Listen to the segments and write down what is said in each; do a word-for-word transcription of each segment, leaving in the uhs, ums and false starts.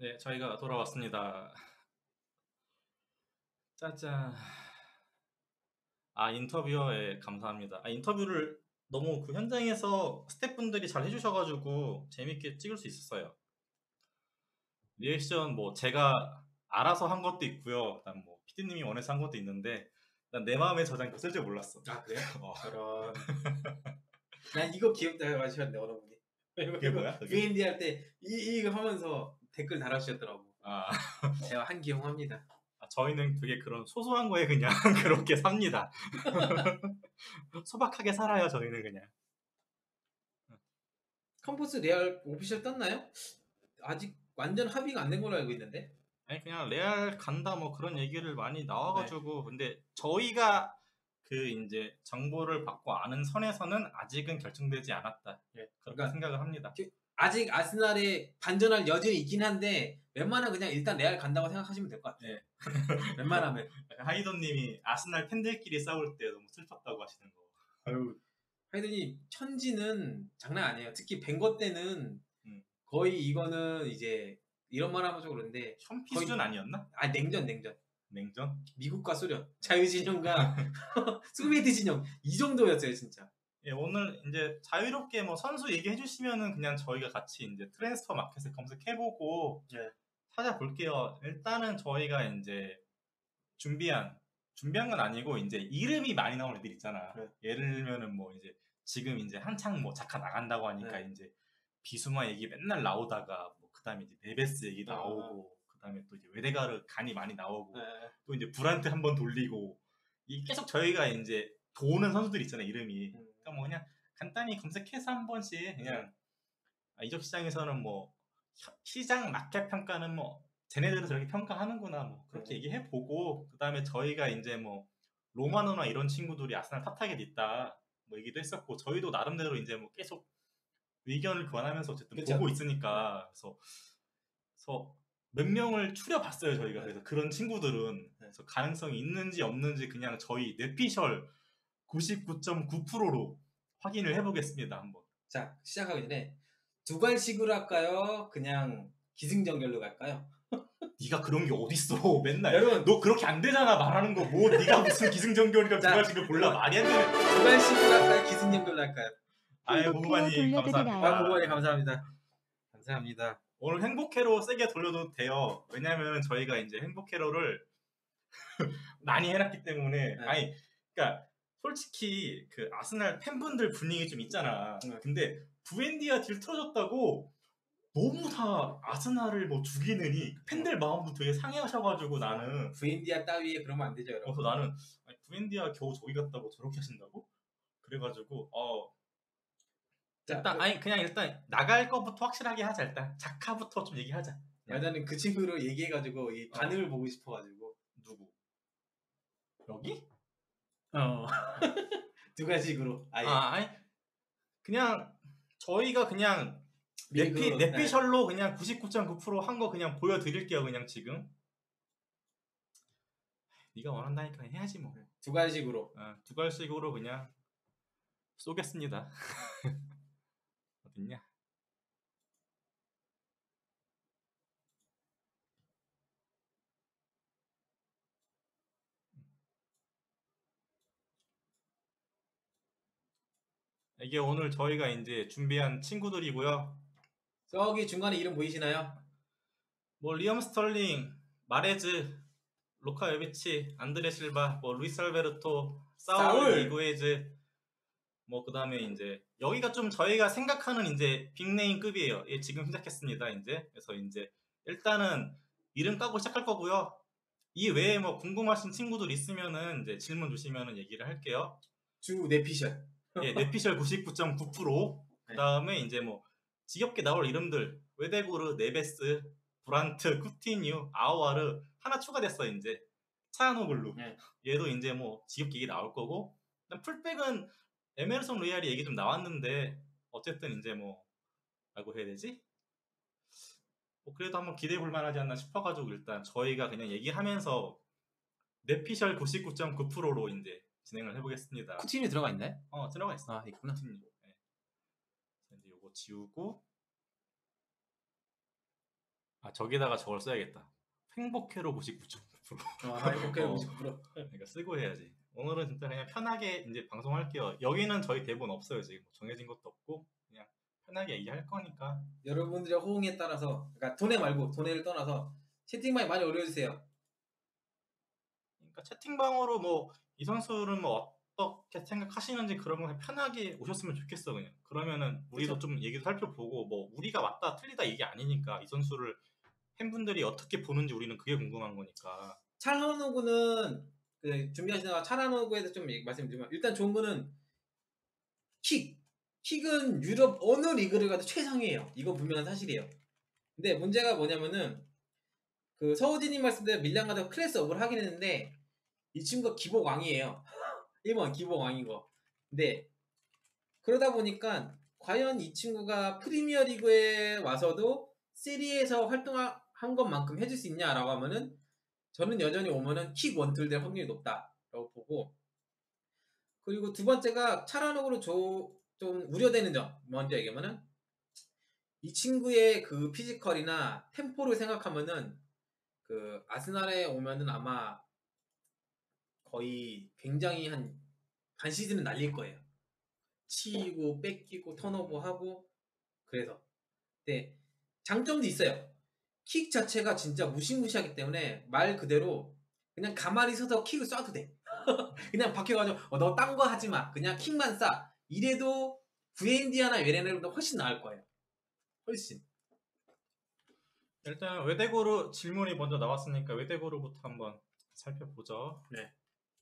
네, 저희가 돌아왔습니다. 짜잔. 아, 인터뷰어에 감사합니다. 아, 인터뷰를 너무 그 현장에서 스태프분들이 잘 해주셔가지고 재밌게 찍을 수 있었어요. 리액션 뭐 제가 알아서 한 것도 있고요. 그다음 뭐 피디님이 원해서 한 것도 있는데 난 내 마음의 저장 쓸 줄 몰랐어. 아 그래요? 어. 저런. 난 이거 기억나게 하셨네 어느 분이. 그게 뭐야? 그게? 브이엔디 할 때 이 이거 하면서 댓글 달아주셨더라고. 아, 제가 한 기용합니다. 아, 저희는 되게 그런 소소한 거에 그냥 그렇게 삽니다. 소박하게 살아요, 저희는 그냥. 컴포스 레알 오피셜 떴나요? 아직 완전 합의가 안 된 걸로 알고 있는데. 아니 그냥 레알 간다 뭐 그런 얘기를 많이 나와가지고 근데 저희가 그 이제 정보를 받고 아는 선에서는 아직은 결정되지 않았다. 예. 그렇게 그러니까 생각을 합니다. 아직 아스날에 반전할 여지는 있긴 한데 웬만하면 그냥 일단 레알 간다고 생각하시면 될 것 같아요. 예. 웬만하면. 하이돈님이 아스날 팬들끼리 싸울 때 너무 슬펐다고 하시는 거. 아유. 하이든이 천지는 장난 아니에요. 특히 벵거 때는 음. 거의 이거는 이제 이런 말 하면 좀 그런데 현피 거의- 수준 아니었나? 아 냉전 냉전. 냉전? 미국과 소련, 자유진영과 소비에트 진영 이 정도였어요 진짜. 예, 오늘 이제 자유롭게 뭐 선수 얘기해 주시면은 그냥 저희가 같이 이제 트랜스퍼 마켓을 검색해보고 네. 찾아볼게요. 일단은 저희가 이제 준비한 준비한 건 아니고 이제 이름이 많이 나오는 애들 있잖아. 네. 예를 들면은 뭐 이제 지금 이제 한창 뭐 작가 나간다고 하니까 네. 이제 비수마 얘기 맨날 나오다가 뭐 그다음에 이제 네베스 얘기 어, 나오고 그다음에 또 이제 웨데가르 간이 많이 나오고 네. 또 이제 브란트 한번 돌리고 이 계속 저희가 이제 도는 선수들 있잖아요 이름이. 음. 그러니까 뭐 그냥 간단히 검색해서 한 번씩 그냥 아, 이적 시장에서는 뭐 시- 시장 마켓 평가는 뭐 쟤네들은 저렇게 평가하는구나 뭐 그렇게 네. 얘기해 보고 그다음에 저희가 이제 뭐 로마노나 이런 친구들이 아스날 탑타겟 있다 뭐 얘기도 했었고 저희도 나름대로 이제 뭐 계속 의견을 교환하면서 어쨌든 그쵸. 보고 있으니까 그래서, 그래서 몇 명을 추려봤어요 저희가. 네. 그래서 그런 친구들은 그래서 가능성이 있는지 없는지 그냥 저희 뇌피셜 구십구 점 구 퍼센트로 확인을 해보겠습니다 한번. 자 시작하기 전에 두갈식으로 할까요? 그냥 기승전결로 갈까요? 네가 그런 게 어딨어 맨날. 여러분 너 그렇게 안 되잖아 말하는 거. 뭐 네가 무슨 기승전결이랑 자, 두갈식을 골라. 여러분. 말이 안 되는. 두갈식으로 할까요? 기승전결로 할까요? 아예 행복해요 고구마님 돌려드리나요? 감사합니다. 아 고마워요 감사합니다. 감사합니다. 오늘 행복회로 세게 돌려도 돼요. 왜냐면 저희가 이제 행복회로를 많이 해놨기 때문에. 네. 아니 그러니까 솔직히 그 아스날 팬분들 분위기 좀 있잖아. 네. 근데 부엔디아 딜 틀어졌다고 너무 다 아스날을 뭐 죽이느니 팬들 마음도 되게 상해하셔가지고 나는 브인디아 따위에 그러면 안 되죠 여러분. 그래서 나는 아니, 부엔디아 겨우 저기 갔다고 저렇게 하신다고? 그래가지고 어 자, 일단 아니 그냥 일단 나갈 거부터 확실하게 하자. 일단 자카부터 좀 얘기하자. 나는 그 친구로 얘기해가지고 이 반응을 보고 싶어가지고. 누구? 여기? 어. 두갈식으로 아예. 아 아니 그냥 저희가 그냥 미리 넷피, 그- 넷피셜로 그냥 구십구 점 구 퍼센트 한 거 그냥 보여드릴게요 그냥 지금. 네가 원한다니까 해야지 뭐. 두갈식으로. 어, 두갈식으로 그냥 쏘겠습니다. 어딨냐? 이게 오늘 저희가 이제 준비한 친구들이고요. 저기 중간에 이름 보이시나요? 뭐 리엄 스털링, 마레즈, 로카 요비치, 안드레 실바, 뭐 루이스 알베르토, 사울, 사울! 이구에즈, 뭐 그다음에 이제 여기가 좀 저희가 생각하는 이제 빅네임급이에요. 예, 지금 시작했습니다. 이제 그래서 이제 일단은 이름 까고 시작할 거고요. 이 외에 뭐 궁금하신 친구들 있으면은 이제 질문 주시면은 얘기를 할게요. 주 내피셜. 예, 뇌피셜 구십구 점 구 퍼센트. 네. 그다음에 이제 뭐 지겹게 나올 이름들 웨데고르, 네베스, 브란트, 쿠티뉴, 아우아르 하나 추가됐어 이제 차야노글루. 네. 얘도 이제 뭐 지겹게 얘기 나올 거고. 그다음 풀백은 에메르손 로얄이 얘기 좀 나왔는데 어쨌든 이제 뭐 라고 해야 되지? 뭐 그래도 한번 기대해 볼 만하지 않나 싶어가지고 일단 저희가 그냥 얘기하면서 뇌피셜 구십구 점 구 퍼센트로 이제 진행을 해보겠습니다. 쿠티뉴 들어가 있나요? 어 들어가 있어. 아 있구나. 쿠티뉴. 네. 이제 요거 지우고 아 저기다가 저걸 써야겠다. 행복회로 구십구 점 구 퍼센트. 어, 행복해 어. 구십구 퍼센트. 그러니까 쓰고 해야지. 오늘은 진짜 그냥 편하게 이제 방송할게요. 여기는 저희 대본 없어요 지금. 정해진 것도 없고 그냥 편하게 얘기할 거니까. 여러분들의 호응에 따라서, 그러니까 돈에 말고 돈에를 떠나서 채팅방에 많이 올려주세요. 그러니까 채팅방으로 뭐 이 선수는 뭐 어떻게 생각하시는지 그런 거 편하게 오셨으면 좋겠어 그냥. 그러면은 우리도 그쵸? 좀 얘기도 살펴보고 뭐 우리가 맞다 틀리다 이게 아니니까 이 선수를 팬분들이 어떻게 보는지 우리는 그게 궁금한 거니까. 찰나누구는 그 준비하시다가 찰나누구에 대해서 좀 얘기- 말씀드리면, 일단 좋은 거는 킥. 킥은 유럽 어느 리그를 가도 최상이에요. 이건 분명한 사실이에요. 근데 문제가 뭐냐면은, 그 서우진님 말씀대로 밀란 가서 클래스 업을 하긴 했는데 이 친구가 기복 왕이에요. 일 번 기복 왕인 거. 근데 그러다 보니까 과연 이 친구가 프리미어 리그에 와서도 세리에서 활동한 것만큼 해줄 수 있냐라고 하면은 저는 여전히 오면은 킥 원툴 될 확률이 높다라고 보고, 그리고 두 번째가 차라노그로 좀 우려되는 점 먼저 얘기하면은, 이 친구의 그 피지컬이나 템포를 생각하면은 그 아스날에 오면은 아마 거의 굉장히 한 반 시즌은 날릴 거예요. 치이고 뺏기고 턴오버하고. 그래서 근데 장점도 있어요. 킥 자체가 진짜 무시무시하기 때문에 말 그대로 그냥 가만히 서서 킥을 쏴도 돼. 그냥 박혀가지고 어, 너 딴 거 하지 마. 그냥 킥만 쏴. 이래도 부엔디아나 베레나보다 훨씬 나을 거예요. 훨씬. 일단 외대고루 질문이 먼저 나왔으니까 외대고루부터 한번 살펴보죠. 네.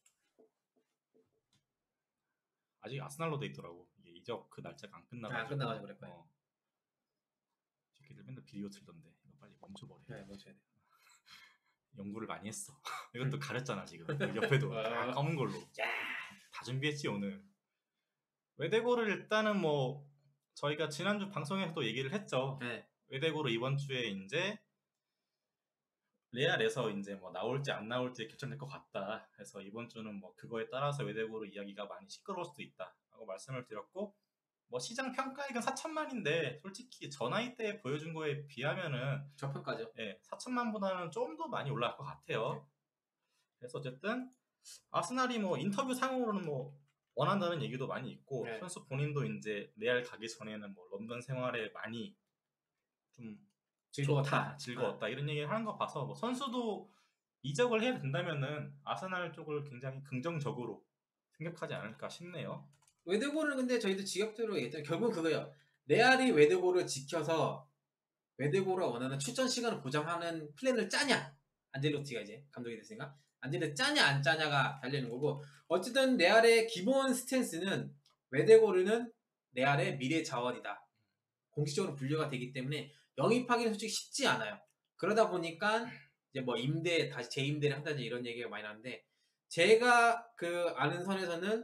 아직 아스날로 돼 있더라고. 이게 이적 그 날짜가 안 끝나가지고. 아, 끝나가지고 그럴 거예요. 어. 새끼들 맨날 비디오 틀던데 이거 빨리 멈춰버려. 네, 멈춰야 돼. 연구를 많이 했어. 이것도 가렸잖아 지금. 옆에도 다 검은 걸로. 다 준비했지 오늘. 외대고를 일단은 뭐 저희가 지난주 방송에서도 얘기를 했죠. 네. 외대고를 이번 주에 이제 레알에서 이제 뭐 나올지 안 나올지 결정될 것 같다. 그래서 이번 주는 뭐 그거에 따라서 외대고로 이야기가 많이 시끄러울 수도 있다라고 말씀을 드렸고, 뭐 시장 평가액은 사천만인데 솔직히 저 나이 때 보여준 거에 비하면은 저평가죠. 예, 사천만보다는 좀 더 많이 올라갈 것 같아요. 그래서 어쨌든 아스날이 뭐 인터뷰 상으로는 뭐 원한다는 얘기도 많이 있고, 네. 선수 본인도 이제 레알 가기 전에는 뭐 런던 생활에 많이 좀 즐거웠다. 좋다, 즐거웠다 이런 얘기를 하는 거 봐서 뭐 선수도 이적을 해야 된다면은 아스날 쪽을 굉장히 긍정적으로 생각하지 않을까 싶네요. 외대고를 근데 저희도 지역대로 얘기했잖아요. 결국 그거예요. 레알이 외대고를 지켜서 외대고가 원하는 출전 시간을 보장하는 플랜을 짜냐, 안젤로티가 이제 감독이 됐으니까 안젤로티 짜냐 안 짜냐가 달리는 거고, 어쨌든 레알의 기본 스탠스는 외대고르는 레알의 미래 자원이다. 공식적으로 분류가 되기 때문에 영입하기는 솔직히 쉽지 않아요. 그러다 보니까 이제 뭐 임대 다시 재임대를 한다든지 이런 얘기가 많이 나는데, 제가 그 아는 선에서는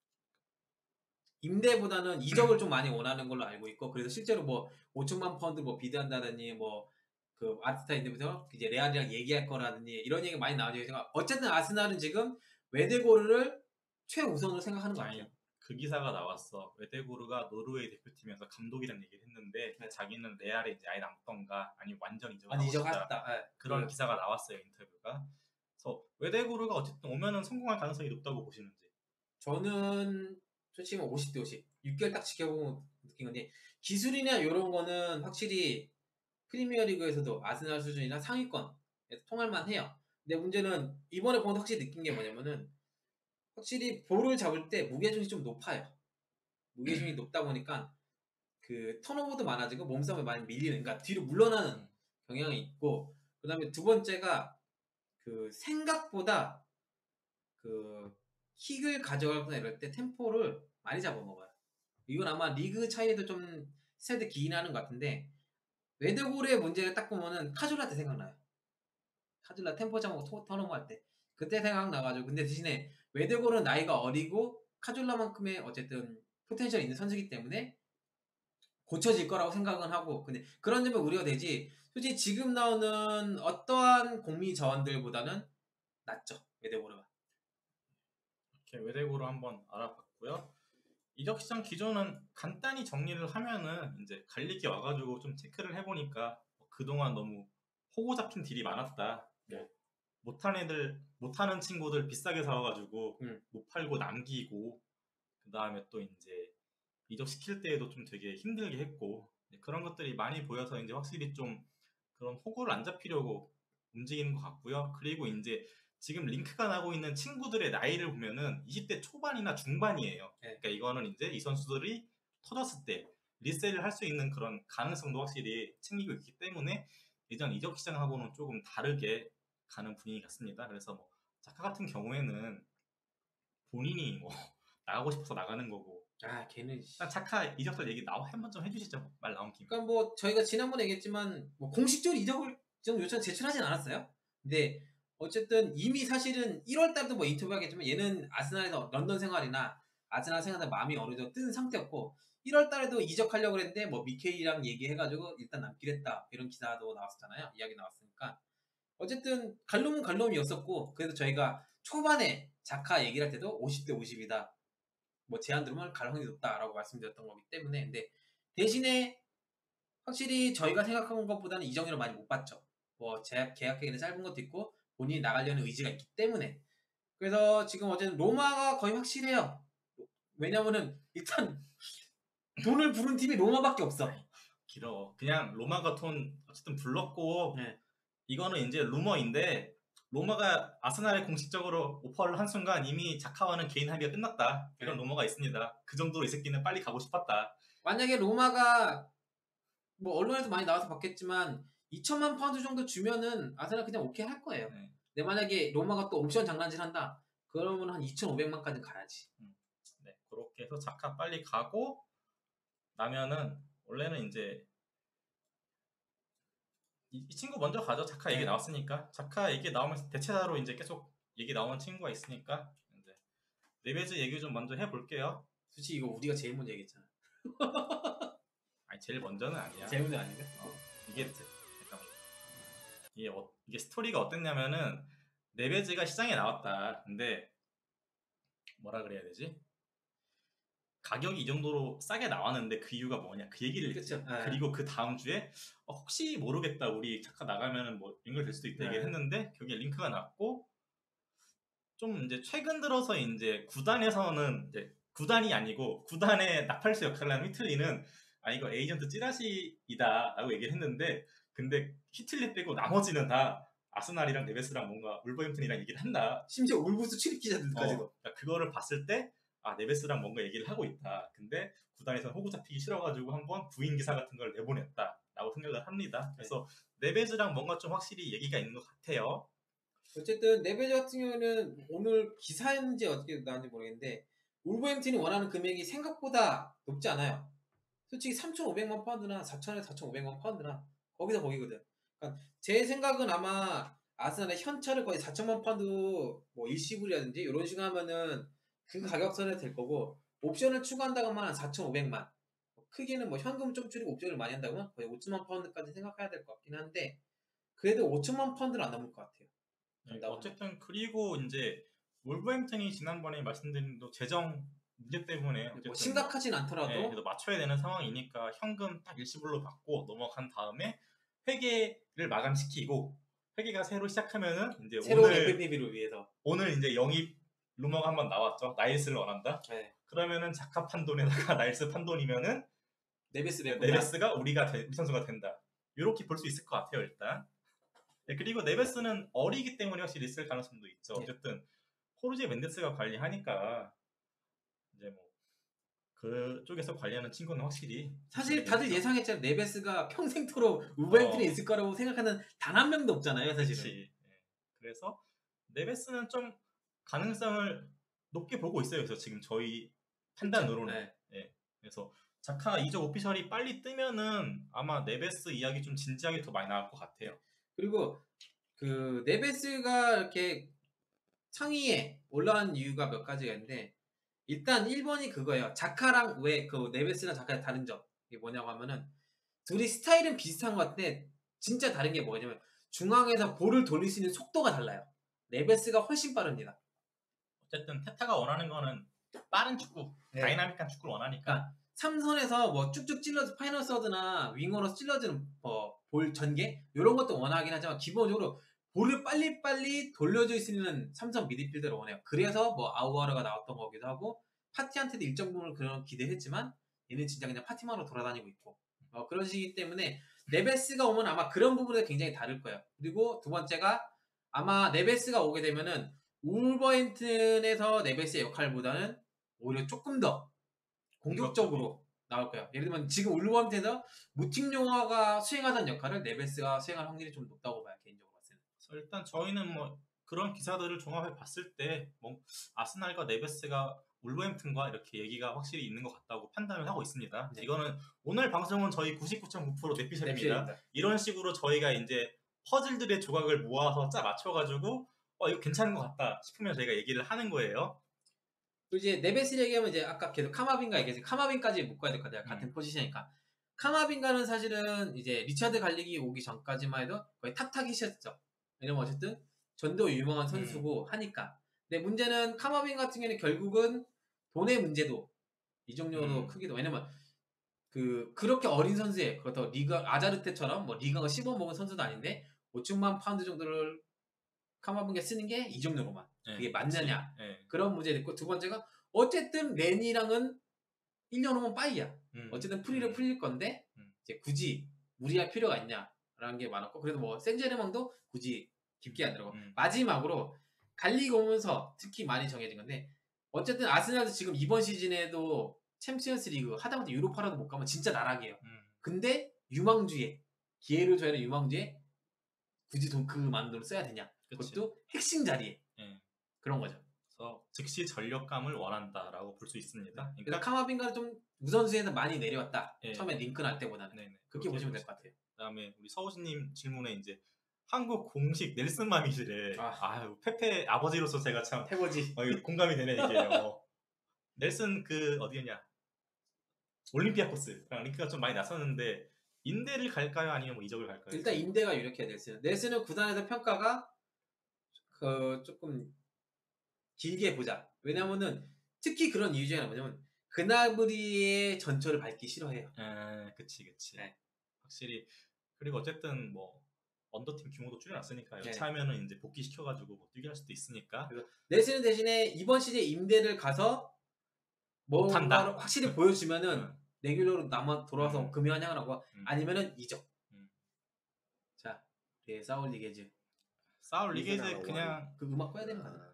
임대보다는 이적을 좀 많이 원하는 걸로 알고 있고, 그래서 실제로 뭐 오천만 파운드 뭐 비드한다더니 뭐 그 아르테타인데부터 이제 레알이랑 얘기할 거라든지 이런 얘기가 많이 나오죠. 어쨌든 아스날은 지금 외대고르를 최우선으로 생각하는 것 같아요. 아니, 그 기사가 나왔어. 외대고르가 노르웨이 대표팀에서 감독이란 얘기를 했는데 네. 자기는 레알에 이제 아예 남던가 아니면 완전 이적을 아니 하고 싶다. 이적하셨다. 네. 그런 그, 기사가 나왔어요, 인터뷰가. 그래서 외대고르가 어쨌든 오면은 성공할 가능성이 높다고 보시는지. 저는 솔직히 오십 대 오십. 육 개월 딱 지켜보고 느낀 건데, 기술이나 이런 거는 확실히 프리미어리그에서도 아스날 수준이나 상위권에서 통할만 해요. 근데 문제는 이번에 보면서 확실히 느낀 게 뭐냐면은, 확실히 볼을 잡을 때 무게중심이 좀 높아요. 무게중심이 높다 보니까 그 턴오버도 많아지고 몸싸움에 많이 밀리는, 그러니까 뒤로 물러나는 경향이 있고, 그 다음에 두 번째가 그 생각보다 그 킥을 가져가거나 이럴 때 템포를 많이 잡아먹어요. 이건 아마 리그 차이에도 좀 세대 기인하는 것 같은데, 외대골의 문제를 딱 보면은 카졸라 때 생각나요. 카졸라 템포 잡고 턴오버 할 때 그때 생각나가지고. 근데 대신에 외대골은 나이가 어리고 카졸라만큼의 어쨌든 포텐셜이 있는 선수이기 때문에 고쳐질 거라고 생각은 하고, 근데 그런 점에 우려가 되지, 솔직히 지금 나오는 어떠한 공미 자원들보다는 낫죠, 외대골은. 이렇게 외대고르 한번 알아봤고요. 이적 시장 기조는 간단히 정리를 하면은 이제 갈리기 와가지고 좀 체크를 해보니까 뭐 그동안 너무 호구 잡힌 딜이 많았다. 뭐 못하는 애들, 못하는 친구들 비싸게 사와가지고 음. 못 팔고 남기고 그 다음에 또 이제 이적시킬 때에도 좀 되게 힘들게 했고 그런 것들이 많이 보여서 이제 확실히 좀 그런 호구를 안 잡히려고 움직이는 것 같고요. 그리고 이제 지금 링크가 나고 있는 친구들의 나이를 보면은 이십 대 초반이나 중반이에요. 네. 그러니까 이거는 이제 이 선수들이 터졌을 때 리셀을 할 수 있는 그런 가능성도 확실히 챙기고 있기 때문에 예전 이적 시장하고는 조금 다르게 가는 분위기 같습니다. 그래서 뭐 자카 같은 경우에는 본인이 뭐 나가고 싶어서 나가는 거고. 아 걔는 씨. 일단 자카 이적설 얘기 나와 한번 좀 해주시죠. 말 나온 김에. 그러니까 뭐 저희가 지난번에 얘기했지만 뭐 공식적으로 이적을 이적 요청 제출하진 않았어요. 근데 어쨌든 이미 사실은 일월 달도 뭐 인터뷰하겠지만 얘는 아스날에서 런던 생활이나 아스날 생활에 마음이 어느 정도 뜬 상태였고 일월 달에도 이적하려고 했는데 뭐 미케이랑 얘기해가지고 일단 남기로 했다 이런 기사도 나왔었잖아요. 이야기 나왔으니까 어쨌든 갈rum은 갈rum이었었고 그래서 저희가 초반에 자카 얘기를 할 때도 오십 대 오십이다. 뭐 제한 들으면 갈 확률이 높다라고 말씀드렸던 거기 때문에 근데 대신에 확실히 저희가 생각한 것보다는 이적료를 많이 못 받죠. 뭐 계약, 계약 기간이 짧은 것도 있고 본인이 나가려는 의지가 있기 때문에 그래서 지금 어제는 로마가 거의 확실해요. 왜냐면은 일단 돈을 부른 팀이 로마밖에 없어. 길어. 그냥 로마가 돈 어쨌든 불렀고 네. 이거는 이제 루머인데 로마가 아스날에 공식적으로 오퍼를 한 순간 이미 자카와는 개인 합의가 끝났다. 이런 네. 루머가 있습니다. 그 정도로 이 새끼는 빨리 가고 싶었다. 만약에 로마가 뭐 언론에도 많이 나와서 봤겠지만 이천만 파운드 정도 주면은 아스날 그냥 오케이 할 거예요. 네. 근데 만약에 로마가 또 옵션 장난질 한다. 그러면 한 이천오백만까지 가야지. 음. 네, 그렇게 해서 자카 빨리 가고 나면은 원래는 이제 이, 이 친구 먼저 가죠. 자카 얘기 네. 나왔으니까. 자카 얘기 나오면서 대체자로 이제 계속 얘기 나오는 친구가 있으니까 이제 네베즈 얘기 좀 먼저 해볼게요. 솔직히 이거 우리가 제일 먼저 얘기했잖아. 아니 제일 먼저는 아니야. 제일 먼저 아닌가? 어, 이게 잠깐만. 이게, 어, 이게 스토리가 어땠냐면은 네베즈가 시장에 나왔다. 근데 뭐라 그래야 되지? 가격이 이 정도로 싸게 나왔는데 그 이유가 뭐냐? 그 얘기를 했지. 그쵸. 네. 그리고 그 다음 주에 어, 혹시 모르겠다. 우리 잠깐 나가면은 뭐 연결될 수도 있다 네. 얘기를 했는데 거기에 링크가 났고 좀 이제 최근 들어서 이제 구단에서는 이제 구단이 아니고 구단의 나팔수 역할을 하는 히틀리는 아 이거 에이전트 찌라시이다라고 얘기를 했는데 근데 히틀리 빼고 나머지는 다 아스날이랑 네베스랑 뭔가 울버햄튼이랑 얘기를 한다. 심지어 울브스 출입 기자들까지도. 어, 그러니까 그거를 봤을 때 아 네베스랑 뭔가 얘기를 하고 있다. 근데 구단에서는 호구 잡히기 싫어가지고 한번 부인 기사 같은 걸 내보냈다라고 생각을 합니다. 그래서 네. 네베스랑 뭔가 좀 확실히 얘기가 있는 것 같아요. 어쨌든 네베즈 같은 경우는 오늘 기사인지 어떻게 나왔는지 모르겠는데 울버햄튼이 원하는 금액이 생각보다 높지 않아요. 솔직히 삼천오백만 파운드나 사천에서 사천오백만 파운드나 거기서 거기거든. 그러니까 제 생각은 아마 아스날의 현찰을 거의 사천만 파운드 뭐 일시불이라든지 이런 식으로 하면은 그 가격선에 될 거고 옵션을 추가한다고 하면 사천오백만 크게는 뭐 현금 좀 줄이고 옵션을 많이 한다면 거의 오천만 파운드까지 생각해야 될 것 같긴 한데 그래도 오천만 파운드는 안 넘을 것 같아요. 네, 어쨌든 그리고 이제 wolverhampton이 지난번에 말씀드린 또 재정 문제 때문에 어쨌든 뭐 심각하진 않더라도 네, 그래도 맞춰야 되는 상황이니까 현금 딱 일시불로 받고 넘어간 다음에 회계를 마감시키고 회계가 새로 시작하면은 이제 새로운 오늘 에프피비를 위해서 오늘 이제 영입 루머가 한번 나왔죠. 나일스를 원한다. 네. 그러면은 자카 판돈에다가 나일스 판돈이면은 네베스 네베스가 우리가 되, 우리 선수가 된다. 이렇게 볼 수 있을 것 같아요 일단. 네, 그리고 네베스는 어리기 때문에 확실히 있을 가능성도 있죠. 네. 어쨌든 호르제 멘데스가 관리하니까 이제 뭐 그쪽에서 관리하는 친구는 확실히 사실 다들 예상했잖아요. 네베스가 평생토록 울버햄튼에 어. 있을 거라고 생각하는 단 한 명도 없잖아요. 사실은. 그치. 네. 그래서 네베스는 좀 가능성을 높게 보고 있어요. 그래서 지금 저희 판단으로는. 네. 네. 그래서 자카 이적 오피셜이 빨리 뜨면은 아마 네베스 이야기 좀 진지하게 더 많이 나올 것 같아요. 그리고 그 네베스가 이렇게 상위에 올라간 이유가 몇 가지가 있는데 일단 일 번이 그거예요. 자카랑 왜 그 네베스랑 자카의 다른 점 이게 뭐냐고 하면은 둘이 스타일은 비슷한 것 같은데 진짜 다른 게 뭐냐면 중앙에서 볼을 돌릴 수 있는 속도가 달라요. 네베스가 훨씬 빠릅니다. 어쨌든 테타가 원하는 거는 빠른 축구, 네. 다이나믹한 축구를 원하니까. 그러니까 삼선에서 뭐 쭉쭉 찔러서 파이널 서드나 윙어로 찔러주는 뭐 볼 전개 이런 것도 원하긴 하지만 기본적으로 볼을 빨리빨리 돌려줄 수 있는 삼성 미드필더를 원해요. 그래서 뭐 아우아르가 나왔던 거기도 하고 파티한테도 일정 부분을 그런 기대했지만 얘는 진짜 그냥 파티만으로 돌아다니고 있고 어, 그런 식이기 때문에 네베스가 오면 아마 그런 부분에 굉장히 다를 거예요. 그리고 두 번째가 아마 네베스가 오게 되면은 울버햄튼에서 네베스의 역할보다는 오히려 조금 더 공격적으로 나올 거예요. 예를 들면 지금 울버햄튼에서 무팅용화가 수행하던 역할을 네베스가 수행할 확률이 좀 높다고 봐요. 개인적으로 봤을 때. 그래서 일단 저희는 뭐 그런 기사들을 종합해 봤을 때 뭐 아스날과 네베스가 울버햄튼과 이렇게 얘기가 확실히 있는 것 같다고 판단을 하고 있습니다. 네. 이거는 오늘 방송은 저희 구십구 점 구 퍼센트 내피셜입니다. 내피셜입니다. 이런 식으로 저희가 이제 퍼즐들의 조각을 모아서 짜 맞춰가지고 어 이거 괜찮은 것 같다 싶으면 저희가 얘기를 하는 거예요. 그리고 이제 네베스 얘기하면 이제 아까 계속 카마빈가 얘기해서 카마빈까지 묶어야 될 것 같아요. 같은 음. 포지션이니까. 카마빈가는 사실은 이제 리차드 갈릭이 오기 전까지만 해도 거의 탑타깃이었죠. 왜냐면 어쨌든 전도 유명한 선수고 하니까. 근데 문제는 카마빈 같은 경우는 결국은 돈의 문제도 이적료도 음. 크기도 왜냐면 그 그렇게 어린 선수에 그렇다고 리가 아자르테처럼 뭐 리가가 씹어 먹은 선수도 아닌데 오천만 파운드 정도를 카마빈가 쓰는 게 이적료로만 네, 그게 맞느냐 네. 그런 문제도 있고 두 번째가 어쨌든 렌이랑은 일 년 후면 빠이야. 음. 어쨌든 프리를 음. 풀릴 건데 음. 이제 굳이 무리할 필요가 있냐라는 게 많았고 그래도 뭐 생제르맹도 굳이 깊게 안 들어가고 음. 마지막으로 갈리가 오면서 특히 많이 정해진 건데 어쨌든 아스날도 지금 이번 시즌에도 챔피언스 리그 하다못해 유로파라도 못 가면 진짜 나락이에요. 음. 근데 유망주에 기회를 줘야 하는 유망주에 굳이 돈 그 많은 돈을 써야 되냐? 그치. 그것도 핵심 자리에 네. 그런 거죠. 그래서 즉시 전력감을 원한다라고 볼 수 있습니다. 그러니까 그러니까 카마빈가는 좀 우선순위에서 많이 내려왔다. 예. 처음에 링크 날 때보다는 네네. 그렇게 보시면 될 것 같아요. 그다음에 우리 서우진님 질문에 이제 한국 공식 넬슨 마미실에 아. 아유 페페 아버지로서 제가 참 해보지. 어, 이거 공감이 되네 이게. 어. 넬슨 그 어디였냐 올림피아코스랑 링크가 좀 많이 났었는데 인대를 갈까요 아니면 뭐 이적을 갈까요? 일단 임대가 유력해야 넬슨. 넬슨은 구단에서 평가가 그 조금 길게 보자. 왜냐면은 특히 그런 이유 중에 하나 뭐냐면 그나브리의 전철을 밟기 싫어해요. 아, 그치 그치. 네. 확실히 그리고 어쨌든 뭐 언더팀 규모도 줄여놨으니까 네. 여차하면은 이제 복귀시켜가지고 뭐 뛰게 할 수도 있으니까. 넬슨 대신에 이번 시즌 임대를 가서 못한다. 뭔가를 확실히 보여주면은 음. 레귤러로 남아 돌아와서 음. 금연을 하고 음. 아니면은 이적. 음. 자, 우리 사울 리게즈. 사울 리게즈 그냥 그 음악 꺼야 되는 거 아니야?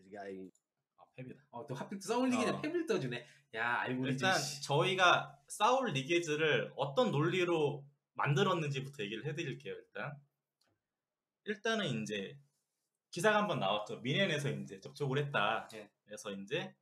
아, 팹이다. 어, 또 하필 또 사울 리게즈 어. 팹을 떠주네. 야, 알고리즘. 일단 저희가 사울 리게즈를 어떤 논리로 만들었는지부터 얘기를 해드릴게요. 일단 일단은 이제 기사가 한번 나왔죠. 미넨에서 이제 접촉을 했다. 네. 그래서 이제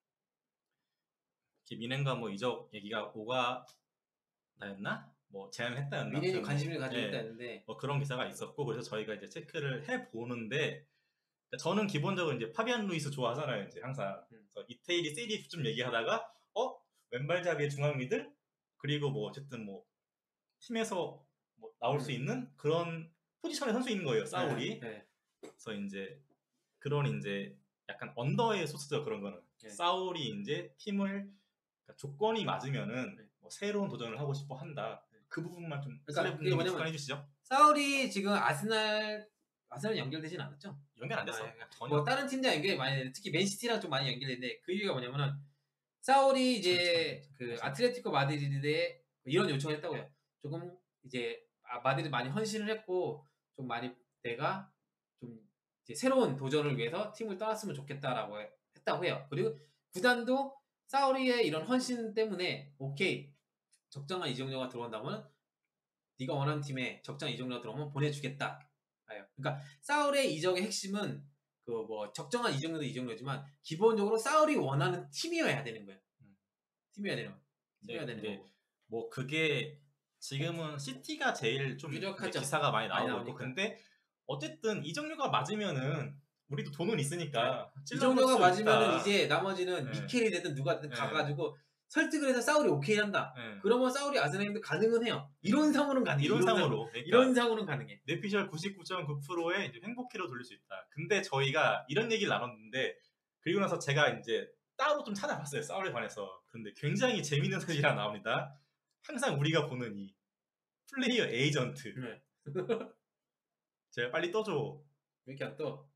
미넨과 뭐 이적 얘기가 오가 나였나? 뭐 제안을 했다였나? 미넨이 관심을 가지고 네. 있다는데 뭐 그런 기사가 있었고 그래서 저희가 이제 체크를 해 보는데 저는 기본적으로 이제 파비안 루이스 좋아하잖아요. 이제 항상 음. 그래서 이태일이 세리에 좀 얘기하다가 어 왼발잡이의 중앙 미들 그리고 뭐 어쨌든 뭐 팀에서 뭐 나올 음. 수 있는 그런 포지션의 선수인 거예요. 사울이. 네. 네. 그래서 이제 그런 이제 약간 언더의 소스죠. 그런 거는 네. 사울이 이제 팀을 그러니까 조건이 맞으면은 네. 뭐 새로운 도전을 하고 싶어 한다. 그 부분만 좀 그러니까 그게 뭐냐면 설명해 주시죠. 사울이 지금 아스날 아스날 연결되진 않았죠? 연결 안 됐어. 아, 그러니까 전혀. 뭐 다른 팀들 연결이 많이 되는데 특히 맨시티랑 좀 많이 연결되는데 그 이유가 뭐냐면은 사울이 이제 참, 참, 그 참. 아틀레티코 마드리드에 이런 요청을 했다고요. 조금 이제 아, 마드리드 많이 헌신을 했고 좀 많이 내가 좀 이제 새로운 도전을 위해서 팀을 떠났으면 좋겠다라고 해- 했다고 해요. 그리고 구단도 사울이의 이런 헌신 때문에 오케이 적정한 이적료가 들어온다면 네가 원하는 팀에 적정한 이적료가 들어오면 보내주겠다. 그러니까 사울의 이적의 핵심은 그 뭐 적정한 이적료도 이적료지만 기본적으로 사울이 원하는 팀이어야 되는 거예요. 음. 팀이어야 되는 거. 팀이어야 네, 되는 근데 거고. 뭐 그게 지금은 시티가 제일 좀 유력하죠. 기사가 많이 많이 나오고 있고 나오니까. 근데 어쨌든 이적료가 맞으면은 우리도 돈은 있으니까 이적료가 맞으면은 있다. 이제 나머지는 네. 미켈이 되든 누가 되든 네. 가가지고 설득을 해서 사울이 오케이 한다. 네. 그러면 사울이 아스날인데 가능은 해요. 이론상으로는 가능해. 이론상으로 그러니까 이론상으로는 가능해. 내피셜 구십구 점 구 퍼센트의 이제 행복회로 돌릴 수 있다. 근데 저희가 이런 얘기를 나눴는데 그리고 나서 제가 이제 따로 좀 찾아봤어요. 사울에 관해서. 근데 굉장히 재밌는 사실이 하나 나옵니다. 항상 우리가 보는 이 플레이어 에이전트. 네. 제가 빨리 떠줘. 왜 이렇게 안 떠?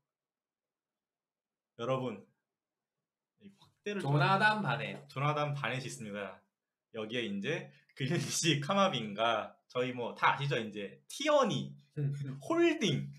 여러분 이 확대를 좀- 조나단 바넷. 조나단 바넷이 있습니다. 여기에 이제 그릴리시 카마빈가 저희 뭐 다 아시죠? 이제 티어니 홀딩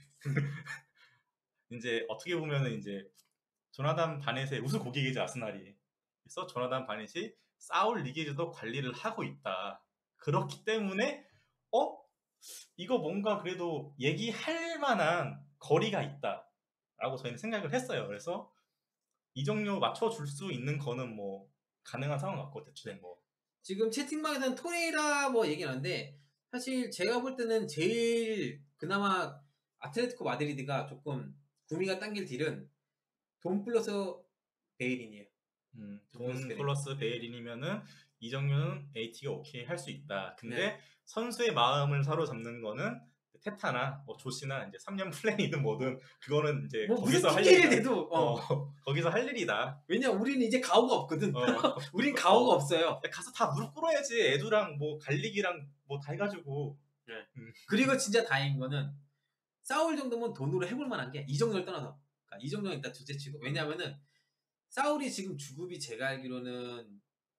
이제 어떻게 보면은 이제 조나단 바넷의 우수 고객이죠 아스날이. 그래서 조나단 바넷이 사울 리게즈도 관리를 하고 있다. 그렇기 때문에 어 이거 뭔가 그래도 얘기할 만한 거리가 있다라고 저희는 생각을 했어요. 그래서 이적료 맞춰줄 수 있는 거는 뭐 가능한 상황 같고 대충 뭐 지금 채팅방에서는 토레이라 뭐 얘기 나는데 사실 제가 볼 때는 제일 그나마 아틀레티코 마드리드가 조금 구미가 당길 딜은 돈 플러스 베이린이에요. 음, 돈 돈 플러스 베이린이면은 이적료는 에이티가 오케이 할 수 있다. 근데 선수의 마음을 사로잡는 거는 테타나 뭐 조시나 이제 삼 년 플랜이든 뭐든 그거는 이제 뭐 무슨 거기서 할 핑계를 일이다. 대도 어. 어, 거기서 할 일이다. 왜냐 우리는 이제 가오가 없거든. 어. 우린 가오가 없어요. 야, 가서 다 무릎 꿇어야지. 애두랑 뭐 갈릭이랑 뭐 다 해가지고. 그리고 진짜 다행인 거는 사울 정도면 돈으로 해볼 만한 게 이정료를 떠나서 그러니까 이정료는 일단 둘째치고 왜냐면은 사울이 지금 주급이 제가 알기로는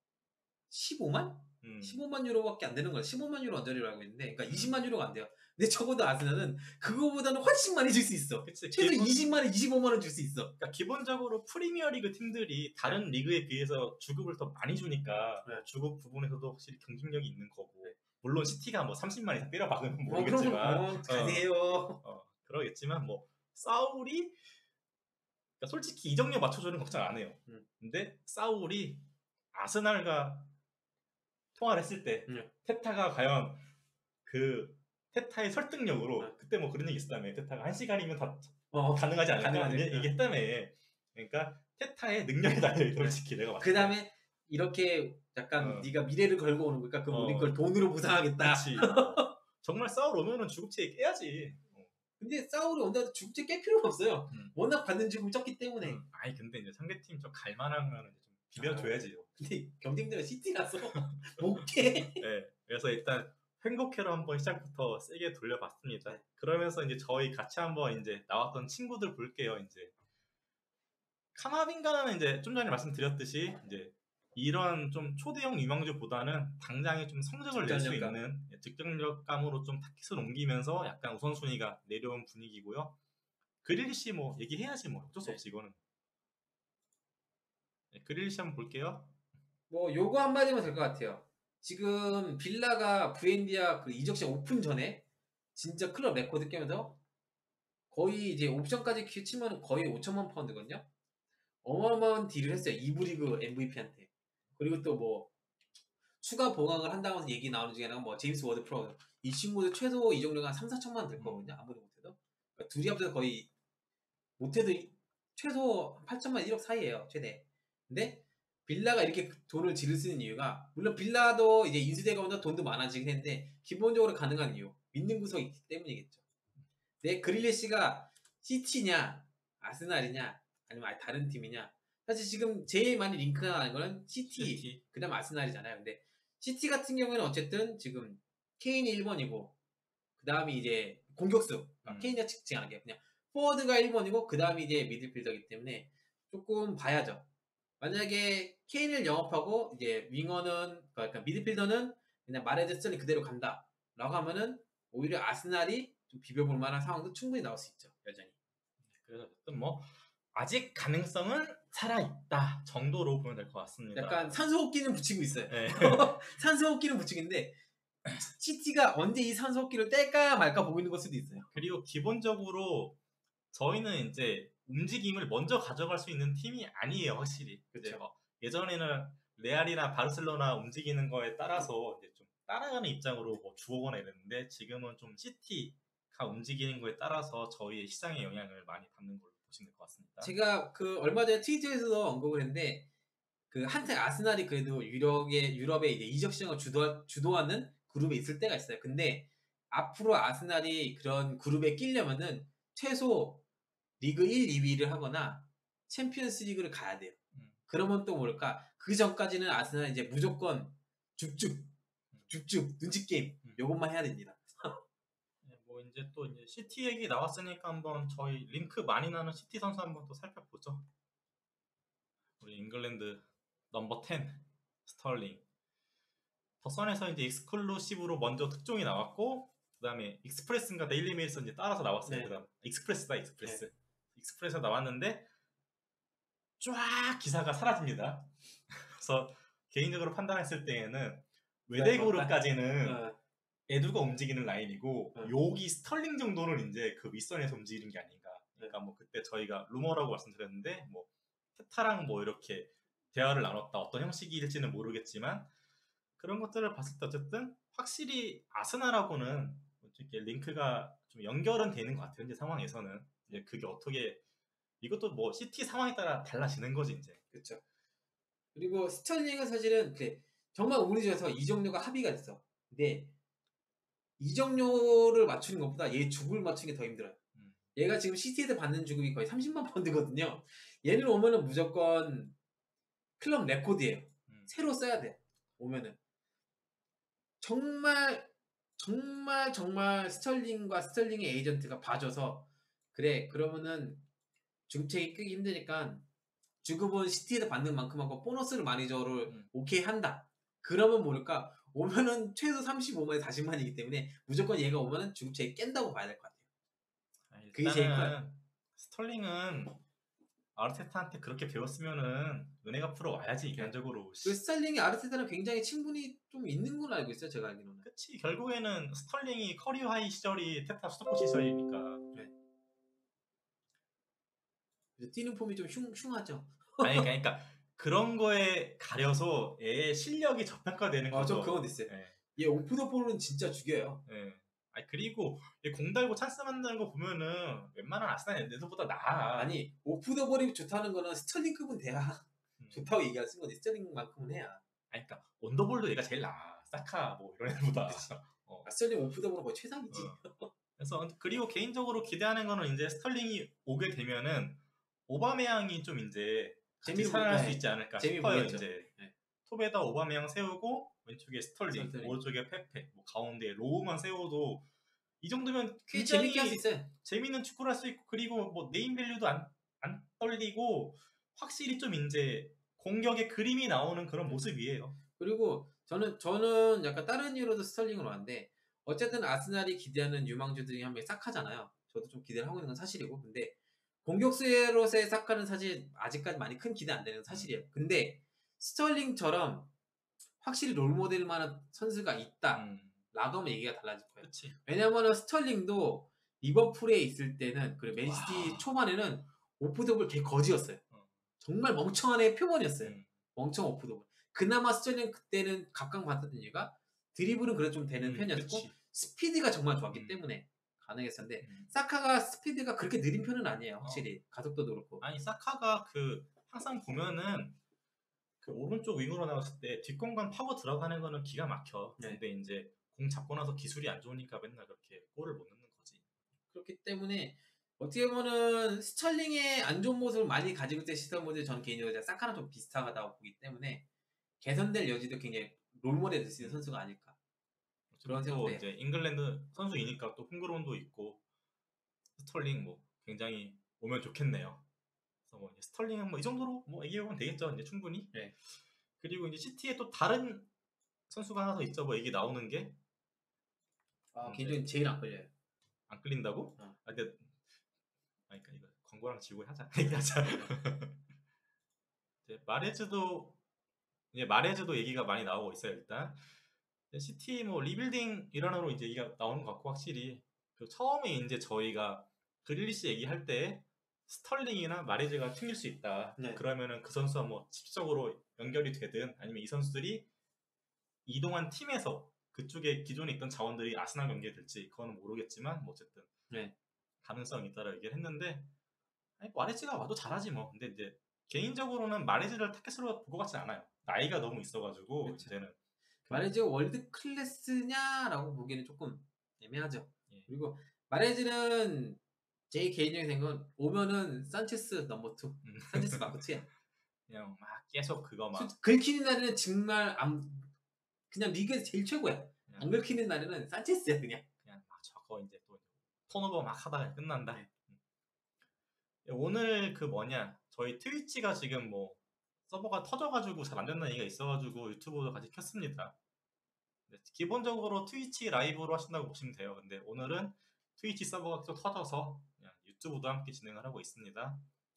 십오만? 음. 십오만 유로밖에 안 되는 거야. 십오만 유로 언저리로 알고 있는데 그러니까 이십만 유로가 안 돼요. 근데 적어도 아스날은 그거보다는 훨씬 많이 줄 수 있어. 그치. 최소 기본- 이십만 원, 이십오만 원 줄 수 있어. 그러니까 기본적으로 프리미어리그 팀들이 다른 리그에 비해서 주급을 더 많이 주니까 네. 주급 부분에서도 확실히 경쟁력이 있는 거고 물론 시티가 뭐 삼십만 이상 때려 박으면 어, 모르겠지만 그럼 어, 가세요. 어, 그러겠지만 뭐 사울이 그러니까 솔직히 이적료 맞춰주는 걱정 안 해요. 음. 근데 사울이 아스날과 통화를 했을 때 음. 테타가 과연 그 테타의 설득력으로 음. 그때 뭐 그런 얘기 있었다며 테타가 한 시간이면 다 어. 가능하지 않을까 가능하지. 이게 얘기했다며. 그러니까 테타의 능력에 달려있다 솔직히 내가 봤을 그 때. 다음에 이렇게 약간 어. 네가 미래를 걸고 오는 거니까 그럼 우리 어. 걸 돈으로 보상하겠다. 그치. 어. 정말 싸울 오면은 주급체 깨야지. 어. 근데 사울이 온다고 죽지 깰 필요는 없어요. 음. 워낙 받는 지금 적기 때문에. 음. 아니 근데 이제 상대팀 좀 갈만하면 좀 비벼줘야지. 근데 경쟁자가 시티라서 못 깨. 네. 그래서 일단 행복해로 한번 시작부터 세게 돌려봤습니다. 네. 그러면서 이제 저희 같이 한번 이제 나왔던 친구들 볼게요. 이제 카마빈가는 이제 좀 전에 말씀드렸듯이 이제 이런 좀 초대형 유망주보다는 당장에 좀 성적을 낼 수 득점력감. 있는 예, 득점력감으로 좀 타깃을 옮기면서 약간 우선순위가 내려온 분위기고요. 그릴리시 뭐 얘기해야지 뭐 어쩔 수 네. 없이 이거는. 네, 그릴리시 한번 볼게요. 뭐 요거 한마디면 될 것 같아요. 지금 빌라가 부엔디아 그 이적 시장 오픈 전에 진짜 클럽 레코드 깨면서 거의 이제 옵션까지 치면 거의 오천만 파운드거든요. 어마어마한 딜을 했어요. 이 부 리그 엠브이피한테. 그리고 또 뭐 추가 보강을 한다면서 얘기 나오는 중에 하나가 뭐 제임스 워드 프로 이 친구도 최소 이적료가 한 삼, 사천만 원 될 거거든요. 아무리 못해도. 그러니까 둘이 합쳐서 거의 못해도 이- 최소 팔천만 원, 일억 사이에요. 최대. 근데 빌라가 이렇게 돈을 지를 수 있는 이유가 물론 빌라도 이제 인수대가 오면서 돈도 많아지긴 했는데 기본적으로 가능한 이유 믿는 구석이 있기 때문이겠죠. 근데 그릴리시가 시티냐 아스날이냐 아니면 아예 다른 팀이냐 사실 지금 제일 많이 링크가 나는 거는 시티, 시티. 그 다음 아스날이잖아요. 근데 시티 같은 경우에는 어쨌든 지금 케인이 일 번이고 그 다음이 이제 공격수 음. 케인이 측정 안 할게요. 그냥 포워드가 일 번이고 그 다음이 이제 미드필더이기 때문에 조금 봐야죠. 만약에 케인을 영업하고 이제 윙어는 그러니까 미드필더는 그냥 마레즈 스털링 그대로 간다 라고 하면은 오히려 아스날이 좀 비벼볼 만한 상황도 충분히 나올 수 있죠. 여전히. 그래서 어쨌든 뭐 아직 가능성은 살아있다 정도로 보면 될 것 같습니다. 약간 산소호흡기는 붙이고 있어요. 네. 산소호흡기는 붙이고 있는데 시티가 언제 이 산소호흡기를 뗄까 말까 보고 있는 걸 수도 있어요. 그리고 기본적으로 저희는 이제 움직임을 먼저 가져갈 수 있는 팀이 아니에요, 확실히. 이제 그쵸. 뭐 예전에는 레알이나 바르셀로나 움직이는 거에 따라서 이제 좀 따라가는 입장으로 뭐 주거거나 이랬는데 지금은 좀 시티가 움직이는 거에 따라서 저희의 시장에 영향을 많이 받는 걸로 보시면 될 것 같습니다. 제가 그 얼마 전에 트위터에서도 언급을 했는데 그 한때 아스날이 그래도 유럽의 유럽의 이제 이적 시장을 주도 주도하는 그룹에 있을 때가 있어요. 근데 앞으로 아스날이 그런 그룹에 끼려면은 최소 리그 일, 이 위를 하거나 챔피언스 리그를 가야 돼요. 음. 그러면 또 모를까 그 전까지는 아스날 이제 무조건 죽죽 죽죽 눈치 게임 음. 음. 요것만 해야 됩니다. 네, 뭐 이제 또 이제 시티 얘기 나왔으니까 한번 저희 링크 많이 나는 시티 선수 한번 또 살펴보죠. 우리 잉글랜드 넘버 텐 스털링. 더선에서 이제 익스클루시브로 먼저 특종이 나왔고 그다음에 익스프레스인가 데일리메일에서 이제 따라서 나왔어요. 네. 그다음 익스프레스다 익스프레스. 네. 익스프레스가 나왔는데 쫙 기사가 사라집니다. 그래서 개인적으로 판단했을 때에는 외대그룹까지는 어. 에두가 움직이는 라인이고 어. 여기 스털링 정도는 이제 그 윗선에서 움직이는 게 아닌가. 그러니까 뭐 그때 저희가 루머라고 말씀드렸는데 뭐 테타랑 뭐 이렇게 대화를 나눴다. 어떤 형식일지는 모르겠지만 그런 것들을 봤을 때 어쨌든 확실히 아스날하고는 이렇게 링크가 좀 연결은 되는 것 같아요. 현재 상황에서는 이제 그게 어떻게 이것도 뭐 시티 상황에 따라 달라지는 거지 이제. 그렇죠. 그리고 스털링은 사실은 그래 정말 우리 중에서 이적료가 합의가 됐어. 근데 이적료를 맞추는 것보다 얘 주급을 맞추는 게 더 힘들어요. 음. 얘가 지금 시티에서 받는 주급이 거의 삼십만 펀드거든요. 얘는 오면은 무조건 클럽 레코드예요. 음. 새로 써야 돼. 오면은 정말 정말 정말 스털링과 스털링의 에이전트가 봐줘서 그래 그러면은 주급책이 끄기 힘드니까 주급은 시티에서 받는 만큼 하고 보너스를 많이 줘를 음. 오케이 한다. 그러면 모를까 오면은 최소 삼십오만에 사십만이기 때문에 무조건 얘가 오면은 주급책이 깬다고 봐야 될 것 같아요. 아, 그게 제일 일단은 커요. 스털링은 아르테타한테 그렇게 배웠으면은 은혜가 풀어 와야지 인간적으로. 그 스털링이 아르테타랑 굉장히 친분이 좀 있는 걸로 알고 있어요. 제가 알기로는. 그치 결국에는 스털링이 커리어 하이 시절이 테타 수도코 시절이니까. 네. 뛰는 폼이 좀 흉, 흉하죠. 아니 그러니까 그런 거에 가려서 애의 실력이 저평가되는 아, 거죠. 저 그건 있어요. 예. 얘 오프 더 볼은 진짜 죽여요. 예. 아 그리고 얘공 달고 찬스 만드는 거 보면은 웬만한 아스날 애들보다 나아. 아니 오프 더 볼이 좋다는 거는 스털링급은 돼야 음. 좋다고 얘기할 수 있는 거지. 스털링만큼은 해야. 아니 그러니까 언더볼도 얘가 제일 나아. 사카 뭐 이런 애보다. 어. 아, 스털링 오프 더 볼은 거의 최상이지. 어. 그래서 그리고 개인적으로 기대하는 거는 이제 스털링이 오게 되면은 오바메양이 좀 이제 재미를 살아날 보- 수 네. 있지 않을까 재미 싶어요. 보겠죠. 이제 네. 톱에다 오바메양 세우고 왼쪽에 스털링, 스털링. 오른쪽에 페페, 뭐 가운데 로우만 세워도 이 정도면 꽤 굉장히 재밌게 할 수 있어요. 재밌는 축구를 할 수 있고 그리고 뭐 네임밸류도 안, 안 떨리고 확실히 좀 이제 공격의 그림이 나오는 그런 모습이에요. 그리고 저는 저는 약간 다른 이유로도 스털링을 왔는데 어쨌든 아스날이 기대하는 유망주 중에 한 명이 사카잖아요. 저도 좀 기대를 하고 있는 건 사실이고 근데 공격수로서의 사카는 사실 아직까지 많이 큰 기대 안 되는 사실이에요. 근데 스털링처럼 확실히 롤모델 만한 선수가 있다. 음, 라고 하면 얘기가 달라질 거예요. 그렇지. 왜냐면은 스털링도 리버풀에 있을 때는 그리고 맨시티 와. 초반에는 오프더블 개 거지였어요. 어. 정말 멍청한 애의 표본이었어요. 음, 멍청 오프더블. 그나마 스털링 그때는 각광받았던 이유가 드리블은 그래도 좀 되는 음, 편이었고 그치. 스피드가 정말 좋았기 음. 때문에 가능했었는데 음. 사카가 스피드가 그렇게 느린 편은 아니에요. 확실히 가속도도 그렇고. 아니 사카가 그 항상 보면은 그 오른쪽 윙으로 나갔을 때 뒷공간 파고 들어가는 거는 기가 막혀. 네. 근데 이제 공 잡고 나서 기술이 안 좋으니까 맨날 그렇게 골을 못 넣는 거지. 그렇기 때문에 어떻게 보면은 스털링의 안 좋은 모습을 많이 가지고 있는 시선 모델 전 개인적으로 사카랑 좀 비슷하다고 보기 때문에 개선될 여지도 굉장히 롤모델 될 수 있는 선수가 아닐까. 그런 또 생각도 해요. 이제 잉글랜드 선수이니까 또 흥그론도 있고 스털링 뭐 굉장히 오면 좋겠네요. 그래서 뭐 이제 스털링은 뭐 이 정도로 뭐 얘기해보면 되겠죠. 이제 충분히. 네. 그리고 이제 시티에 또 다른 선수가 하나 더 있죠. 뭐 얘기 나오는 게 아, 네. 개인적으로 제일 안 끌려요. 안 끌린다고? 어. 아, 근데 아니 그러니까 이거 광고랑 지고 하자. 얘기하자. 이제 마레즈도 이제 마레즈도 얘기가 많이 나오고 있어요. 일단 시티 뭐 리빌딩 일환으로 이제 얘기가 나오는 것 같고 확실히 그 처음에 이제 저희가 그릴리시 얘기할 때 스털링이나 마레즈가 튕길 수 있다. 네. 그러면은 그 선수와 뭐 직접적으로 연결이 되든 아니면 이 선수들이 이동한 팀에서 그쪽에 기존에 있던 자원들이 아스날 연결이 될지 그거는 모르겠지만 뭐 어쨌든 네. 가능성이 있다라 얘기를 했는데 아니, 마레즈가 와도 잘하지 뭐. 근데 이제 개인적으로는 마레즈를 타겟으로 볼 것 같진 않아요. 나이가 너무 있어가지고 그쵸. 이제는 마레즈가 월드 클래스냐라고 보기에는 조금 애매하죠. 예. 그리고 마레즈는 제 개인적인 생각은 오면은 산체스 넘버 투, 음. 산체스 마크 투야. 그냥 막 계속 그거 막 긁히는 날에는 정말 안, 그냥 리그에서 제일 최고야. 그냥 안 긁히는 날에는 산체스야 그냥. 그냥 막 저거 이제 또 턴오버 막 하다가 끝난다. 네. 오늘 그 뭐냐 저희 트위치가 지금 뭐 서버가 터져가지고 잘 안 된다는 얘기가 있어가지고 유튜브도 같이 켰습니다. 기본적으로 트위치 라이브로 하신다고 보시면 돼요. 근데 오늘은 트위치 서버가 또 터져서 그냥 유튜브도 함께 진행을 하고 있습니다.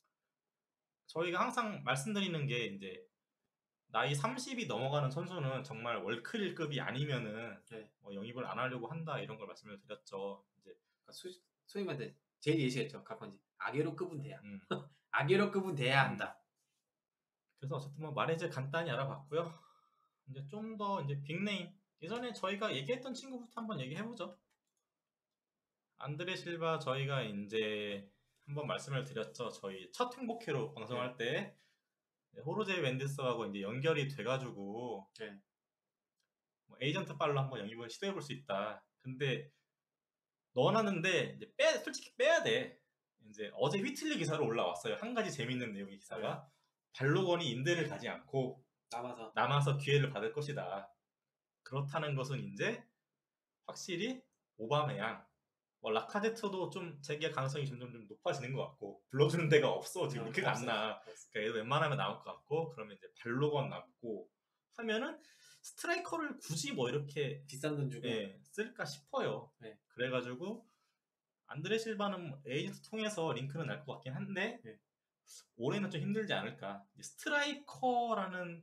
저희가 항상 말씀드리는 게 이제 나이 삼십이 넘어가는 선수는 정말 월클급이 아니면은 네. 뭐 영입을 안 하려고 한다 이런 걸 말씀을 드렸죠. 이제 그러니까 소, 소위 말해 제일 예시겠죠. 가끔씩 아게로급은 돼야. 음. 아게로급은 돼야 한다. 그래서 어쨌든 뭐 말해제 간단히 알아봤고요. 이제 좀 더 이제 빅네임 예전에 저희가 얘기했던 친구부터 한번 얘기해보죠. 안드레 실바 저희가 이제 한번 말씀을 드렸죠. 저희 첫 행복회로 방송할 때 호르제 멘데스하고 이제 연결이 돼가지고 네. 뭐 에이전트 빨로 한번 영입을 시도해볼 수 있다. 근데 넣어놨는데 이제 빼 솔직히 빼야 돼. 이제 어제 휘틀리 기사로 올라왔어요. 한 가지 재밌는 내용의 기사가 네. 발로건이 임대를 가지 않고 남아서 남아서 기회를 받을 것이다. 그렇다는 것은 이제 확실히 오바메양, 뭐 라카제트도 좀 재계약 가능성이 점점 좀 높아지는 것 같고 불러주는 데가 없어 지금 링크가 안 나. 그러니까 얘도 웬만하면 나올 것 같고 그러면 이제 발로건 남고 하면은 스트라이커를 굳이 뭐 이렇게 비싼 돈 주고 예, 쓸까 싶어요. 네. 그래가지고 안드레 실바는 에이전트 통해서 링크는 날 것 같긴 한데 네. 올해는 좀 힘들지 않을까. 스트라이커라는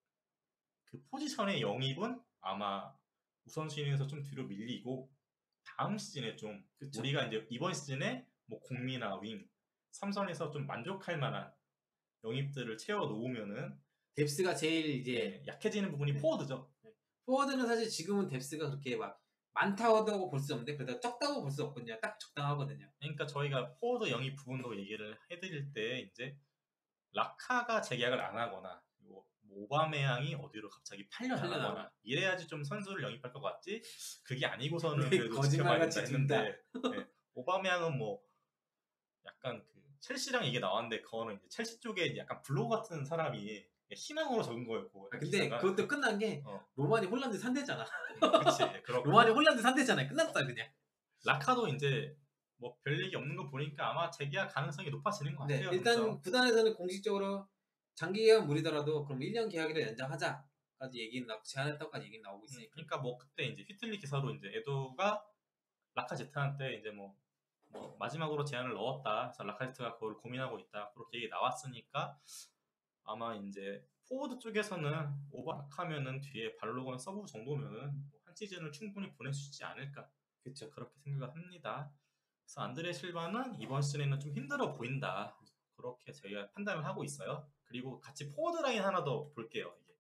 그 포지션의 영입은 아마 우선순위에서 좀 뒤로 밀리고 다음 시즌에 좀 그쵸. 우리가 이제 이번 시즌에 뭐 공미나 윙 삼선에서 좀 만족할 만한 영입들을 채워 놓으면은 뎁스가 제일 이제 네, 약해지는 부분이 네. 포워드죠. 네. 포워드는 사실 지금은 뎁스가 그렇게 막 많다고 볼 수 없는데 그래도 적다고 볼 수 없거든요. 딱 적당하거든요. 그러니까 저희가 포워드 영입 부분도 얘기를 해드릴 때 이제 라카가 재계약을 안 하거나 뭐 오바메양이 어디로 갑자기 팔려나가거나 이래야지 좀 선수를 영입할 것 같지 그게 아니고서는 그래도 지켜봐야 된다 했는데 네. 오바메양은 뭐 약간 그 첼시랑 이게 나왔는데 그거는 이제 첼시 쪽에 약간 블로그 같은 사람이 희망으로 적은 거였고 아, 근데 기사가. 그것도 끝난 게 어. 로마니 홀란드 상대잖아. 음, 그치 로마니 홀란드 상대잖아요. 끝났다 그냥. 라카도 이제 뭐 별 얘기 없는 거 보니까 아마 재계약 가능성이 높아지는 것 같아요. 네, 일단 그렇죠? 구단에서는 공식적으로 장기 계약 무리더라도 그럼 일 년 계약이라 연장하자까지 얘기는 나오고 제안했다까지 얘기는 나오고 있으니까. 음, 그러니까 뭐 그때 이제 휘틀리 기사로 이제 에도가 라카제트한테 이제 뭐, 뭐 마지막으로 제안을 넣었다. 그래서 라카제트가 그걸 고민하고 있다. 그렇게 얘기 나왔으니까 아마 이제 포워드 쪽에서는 오버락하면은 뒤에 발로건 서브 정도면은 한 시즌을 충분히 보낼 수 있지 않을까. 그렇죠. 그렇게 생각을 합니다. 그래서 안드레 실바는 이번 시즌에는 좀 힘들어 보인다. 그렇게 저희가 판단을 하고 있어요. 그리고 같이 포워드 라인 하나 더 볼게요. 이게.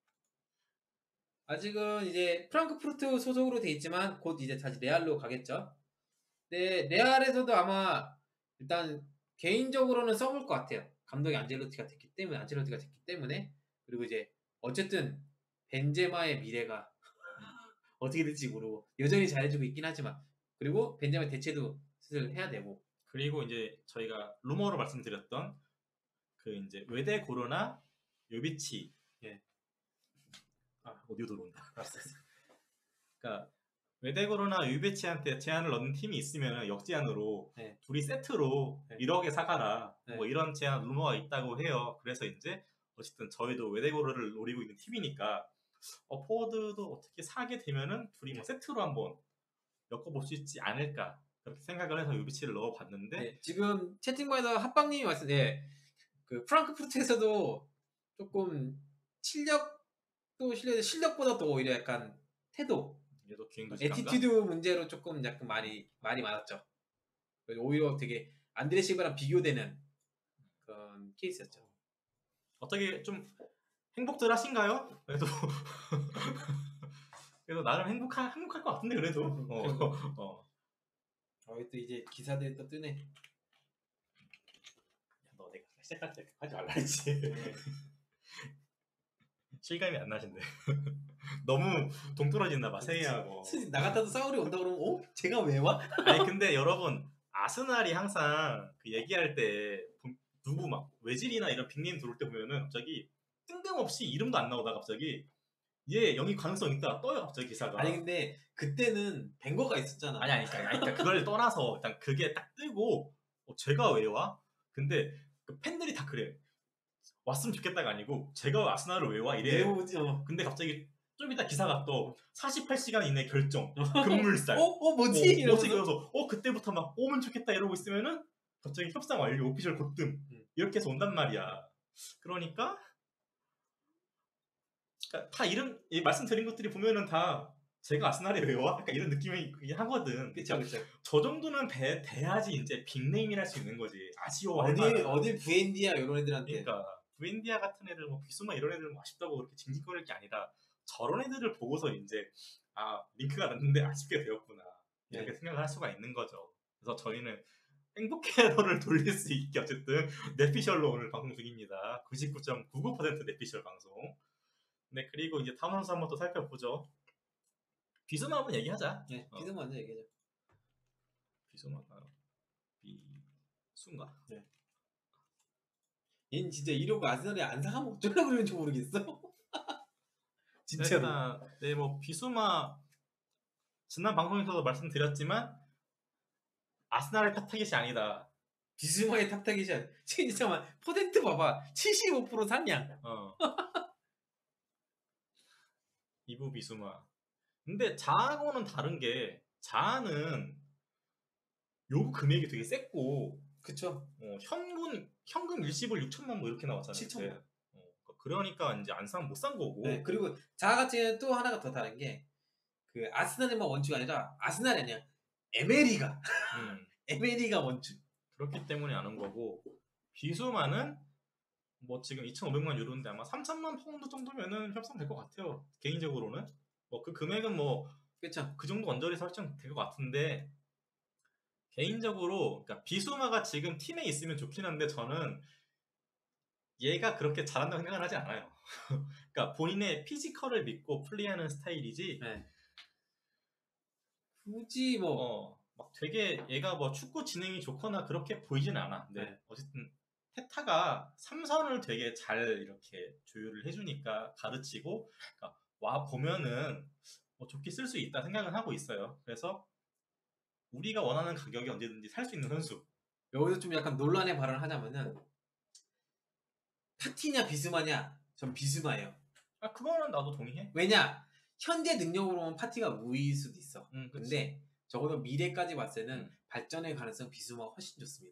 아직은 이제 프랑크푸르트 소속으로 돼 있지만 곧 이제 다시 레알로 가겠죠. 네, 레알에서도 아마 일단 개인적으로는 써볼 것 같아요. 감독이 안첼로티가 됐기 때문에 안첼로티가 됐기 때문에 그리고 이제 어쨌든 벤제마의 미래가 어떻게 될지 모르고 여전히 잘해주고 있긴 하지만 그리고 벤제마 대체도 슬슬 해야 되고 그리고 이제 저희가 루머로 말씀드렸던 그 이제 외대 고르나 요비치 예. 아 오디오 들어온다. 그러니까 외대 고르나 요비치한테 제안을 넣는 팀이 있으면 역제안으로 네. 둘이 세트로 네. 일억에 사가라 네. 뭐 이런 제안 루머가 있다고 해요. 그래서 이제 어쨌든 저희도 외대 고르를 노리고 있는 팀이니까 어, 포워드도 어떻게 사게 되면은 둘이 뭐 세트로 한번 엮어볼 수 있지 않을까 그렇게 생각을 해서 요비치를 넣어봤는데 네, 지금 채팅방에서 합방님이 말씀, 네, 그 프랑크푸르트에서도 조금 실력도 실력 실력보다 더 오히려 약간 태도, 얘도 기행도 에티튜드 문제로 조금 약간 말이 말이 많았죠. 오히려 되게 안드레 실바랑 비교되는 그런 케이스였죠. 어떻게 좀 행복들 하신가요? 그래도 그래도 나름 행복할 행복할 것 같은데 그래도. 어. 어. 어, 또 이제 기사들이 또 뜨네. 야, 너 내가 시작할 때 하지 말라 했지. 실감이 안 나신데. 너무 동떨어진다 봐 세이하고. 나갔다도 싸우리 온다 그러면 어? 제가 왜 와? 아니 근데 여러분 아스날이 항상 그 얘기할 때 누구 막 외질이나 이런 빅네임 들어올 때 보면은 갑자기 뜬금없이 이름도 안 나오다 갑자기 얘 영입 가능성 있다 떠요 갑자기 기사가. 아니 근데 그때는 벵거가 있었잖아. 아니 아니 그러니까, 아니, 그러니까 그걸 떠나서 일단 그게 딱 뜨고 어, 제가 왜 와? 근데 그 팬들이 다 그래. 왔으면 좋겠다가 아니고 제가 아스날을 왜 와? 이래. 외우죠. 근데 갑자기 좀 이따 기사가 또 사십팔 시간 이내 결정 급물살. 어? 어 뭐지? 어, 이러면서. 뭐지? 그래서 어 그때부터 막 오면 좋겠다 이러고 있으면은 갑자기 협상 완료 오피셜 곧뜸 음. 이렇게 해서 온단 말이야. 그러니까, 그러니까 다 이런 이 말씀드린 것들이 보면은 다 제가 아스날에 왜 와? 약간 이런 느낌이 하거든. 그쵸 그쵸. 저 정도는 돼, 돼야지 이제 빅네임이랄 수 있는 거지. 아쉬워. 어디 어디 브엔디야 이런 애들한테. 그러니까 부엔디아 같은 애들, 뭐 비수마 이런 애들 뭐 아쉽다고 그렇게 징징거릴 게 아니라 저런 애들을 보고서 이제 아 링크가 났는데 아쉽게 되었구나 이렇게 네. 생각을 할 수가 있는 거죠. 그래서 저희는 행복회로를 돌릴 수 있게 어쨌든 넷피셜로 오늘 방송 중입니다. 구십구 점 구구 퍼센트 넷피셜 방송. 네, 그리고 이제 다음 선수 한번 또 살펴보죠. 비수마 한번 얘기하자. 네, 어. 비수마 먼저 얘기하자. 비수마가 비수인가? 네. 얘는 진짜 이러고 아스날에 안 사가면 어쩌려고 그러는지 모르겠어. 진짜로. 일단 네, 뭐 비수마 지난 방송에서도 말씀드렸지만 아스날의 탑타겟이 아니다. 비수마의 탑타겟이 아니야. 잠깐만 퍼센트 봐봐. 칠십오 퍼센트 상향. 어. 이부 비수마. 근데 자하고는 다른 게 자하는 요구 금액이 되게 셌고, 그쵸. 어, 현금 현금 일시불 육천만 뭐 이렇게 나왔잖아요. 칠천만. 그때. 어, 그러니까 이제 안 사면 못 산 거고. 네, 그리고 자하 같은 경우는 또 하나가 더 다른 게 그 아스날만 원주가 아니라 아스날이 아니야. 에메리가 음, 에메리가 원주. 그렇기 때문에 아는 거고, 비수마는 뭐 지금 이천오백만 유로인데 아마 삼천만 파운드 정도면은 협상될 것 같아요. 개인적으로는. 뭐 그 금액은 뭐 그쵸. 그 정도 언저리 설정될 것 같은데, 개인적으로 그러니까 비수마가 지금 팀에 있으면 좋긴 한데 저는 얘가 그렇게 잘한다고 생각을 하지 않아요. 그러니까 본인의 피지컬을 믿고 플레이하는 스타일이지. 네. 굳이 뭐 어, 막 되게 얘가 뭐 축구 지능이 좋거나 그렇게 보이진 않아. 근데 네. 어쨌든 테타가 삼선을 되게 잘 이렇게 조율을 해주니까 가르치고, 그러니까 와 보면은 뭐 좋게 쓸 수 있다 생각은 하고 있어요. 그래서 우리가 원하는 가격이 언제든지 살 수 있는 선수. 여기서 좀 약간 논란의 발언을 하자면은 파티냐 비스마냐? 전 비스마예요. 아 그거는 나도 동의해. 왜냐? 현재 능력으로 보면 파티가 우위일 수도 있어. 음, 그치. 근데 적어도 미래까지 봤을 때는 음. 발전의 가능성 비스마가 훨씬 좋습니다.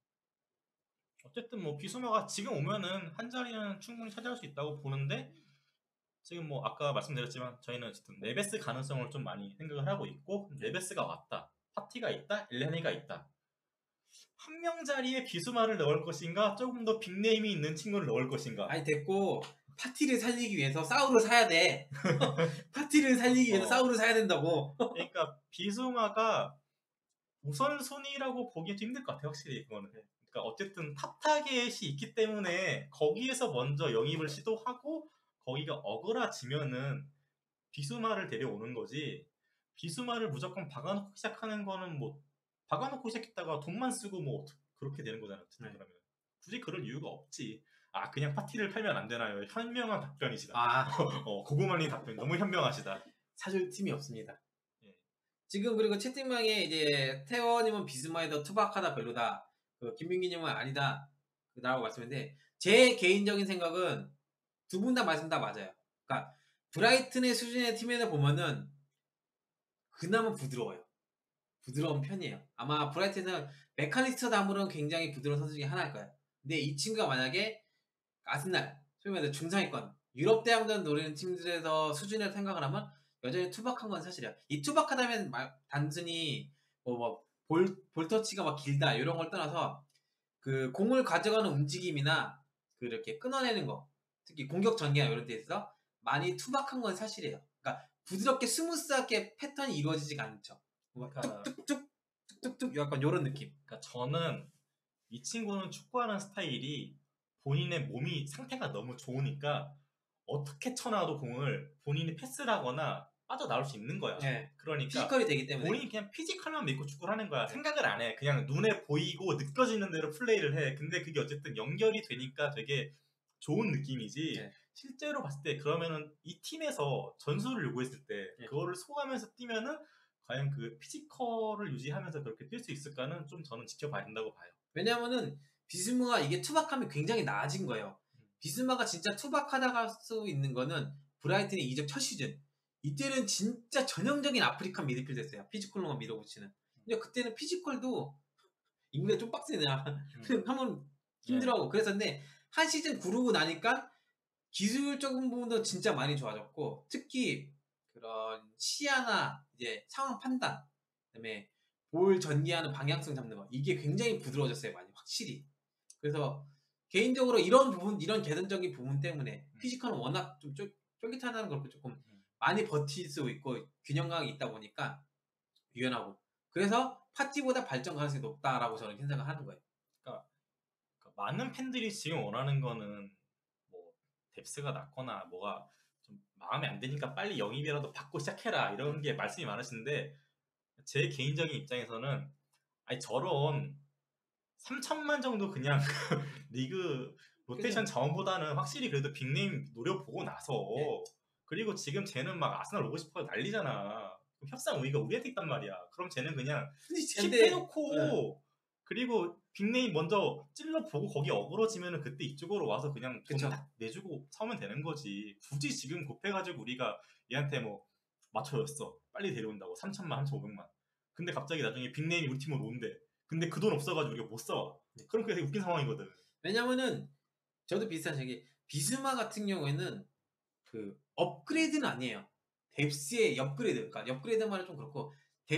어쨌든 뭐 비수마가 지금 오면은 한 자리는 충분히 차지할 수 있다고 보는데, 지금 뭐 아까 말씀드렸지만 저희는 어쨌든 네베스 가능성을 좀 많이 생각을 하고 있고, 네베스가 왔다, 파티가 있다, 엘레니가 있다. 한 명 자리에 비수마를 넣을 것인가, 조금 더 빅네임이 있는 친구를 넣을 것인가. 아니 됐고 파티를 살리기 위해서 사우를 사야 돼. 파티를 살리기 위해서 어. 사우를 사야 된다고. 그러니까 비수마가 우선순위라고 보기 좀 힘들 것 같아요, 확실히 그거는. 그러니까 어쨌든 탑 타겟이 있기 때문에 거기에서 먼저 영입을 시도하고 거기가 어그라지면은 비수마를 데려오는 거지. 비수마를 무조건 박아놓고 시작하는 거는 뭐 박아놓고 시작했다가 돈만 쓰고 뭐 그렇게 되는 거잖아요. 네. 그러면 굳이 그럴 이유가 없지. 아 그냥 파티를 팔면 안 되나요? 현명한 답변이시다. 아 어 고구마니 답변 너무 현명하시다. 사줄 팀이 없습니다. 예. 지금 그리고 채팅방에 이제 태원님은 비스마에 더 투박하다 별로다. 그 김민기님은 아니다. 라고 말씀했는데 제 개인적인 생각은 두 분 다 말씀 다 맞아요. 그러니까 브라이튼의 수준의 팀에는 보면은 그나마 부드러워요. 부드러운 편이에요. 아마 브라이튼은 메카니스터 다물은 굉장히 부드러운 선수 중에 하나일 거예요. 근데 이 친구가 만약에 아스날, 소위 말해서 중상위권, 유럽 대항전 노리는 팀들에서 수준을 생각을 하면 여전히 투박한 건 사실이야. 이 투박하다면 말, 단순히 뭐, 뭐 볼, 볼터치가 막 길다 이런 걸 떠나서 그 공을 가져가는 움직임이나 그 이렇게 끊어내는 거, 특히 공격 전개나 이런 데 있어서 많이 투박한 건 사실이에요. 그러니까 부드럽게 스무스하게 패턴이 이루어지지가 않죠. 그러니까, 뚝뚝뚝 뚝뚝뚝 약간 이런 느낌. 그러니까 저는 이 친구는 축구하는 스타일이 본인의 몸이 상태가 너무 좋으니까 어떻게 쳐놔도 공을 본인이 패스를 하거나 빠져나올 수 있는 거야. 네. 그러니까 피지컬이 되기 때문에 본인이 그냥 피지컬만 믿고 축구를 하는 거야. 생각을 안 해. 그냥 눈에 보이고 느껴지는 대로 플레이를 해. 근데 그게 어쨌든 연결이 되니까 되게 좋은 느낌이지. 네. 실제로 봤을 때 그러면은 이 팀에서 전술을 요구했을 때 네. 그거를 소화하면서 뛰면은 과연 그 피지컬을 유지하면서 그렇게 뛸 수 있을까는 좀 저는 지켜봐야 된다고 봐요. 왜냐면은 비스마가 이게 투박하면 굉장히 나아진 거예요. 비스마가 진짜 투박하다가 할 수 있는 거는 브라이튼의 이적 첫 시즌. 이때는 진짜 전형적인 아프리칸 미드필더였어요. 피지컬로만 밀어붙이는. 근데 그때는 피지컬도 인구가 좀 빡세냐. 음. 하면 힘들어하고. 그래서 근데 한 시즌 구르고 나니까 기술적인 부분도 진짜 많이 좋아졌고, 특히 그런 시야나 이제 상황 판단, 그다음에 볼 전개하는 방향성 잡는 거, 이게 굉장히 부드러워졌어요, 많이 확실히. 그래서 개인적으로 이런 부분, 이런 개선적인 부분 때문에 피지컬은 워낙 좀 쫄, 쫄깃하다는 걸 조금 많이 버틸 수 있고 균형감이 있다 보니까 유연하고, 그래서 파티보다 발전 가능성이 높다라고 저는 생각을 하는 거예요. 그러니까, 그러니까 많은 팬들이 지금 원하는 거는 뭐 뎁스가 낮거나 뭐가 좀 마음에 안 드니까 빨리 영입이라도 받고 시작해라 이런 게 말씀이 많으신데 제 개인적인 입장에서는 아니 저런 삼천만 정도 그냥 리그 로테이션 그죠? 자원보다는 확실히 그래도 빅네임 노려보고 나서 네. 그리고 지금 쟤는 막 아스날 오고 싶어 난리잖아. 그럼 협상 우위가 우리한테 있단 말이야. 그럼 쟤는 그냥 근데 킵해놓고 네. 그리고 빅네임 먼저 찔러보고 거기 어그러지면은 그때 이쪽으로 와서 그냥 돈 그쵸. 딱 내주고 사오면 되는 거지. 굳이 지금 급해가지고 우리가 얘한테 뭐 맞춰줬어. 빨리 데려온다고 삼천만, 삼천오백만. 근데 갑자기 나중에 빅네임이 우리 팀으로 온대. 근데 그 돈 없어가지고 우리가 못 사와. 그럼 그게 되게 웃긴 상황이거든. 왜냐면은 저도 비슷한 얘기. 비스마 같은 경우에는 그 업그레이드는 아니에요. 뎁스의 업그레이드. 그러니까 업그레이드 말은 좀 그렇고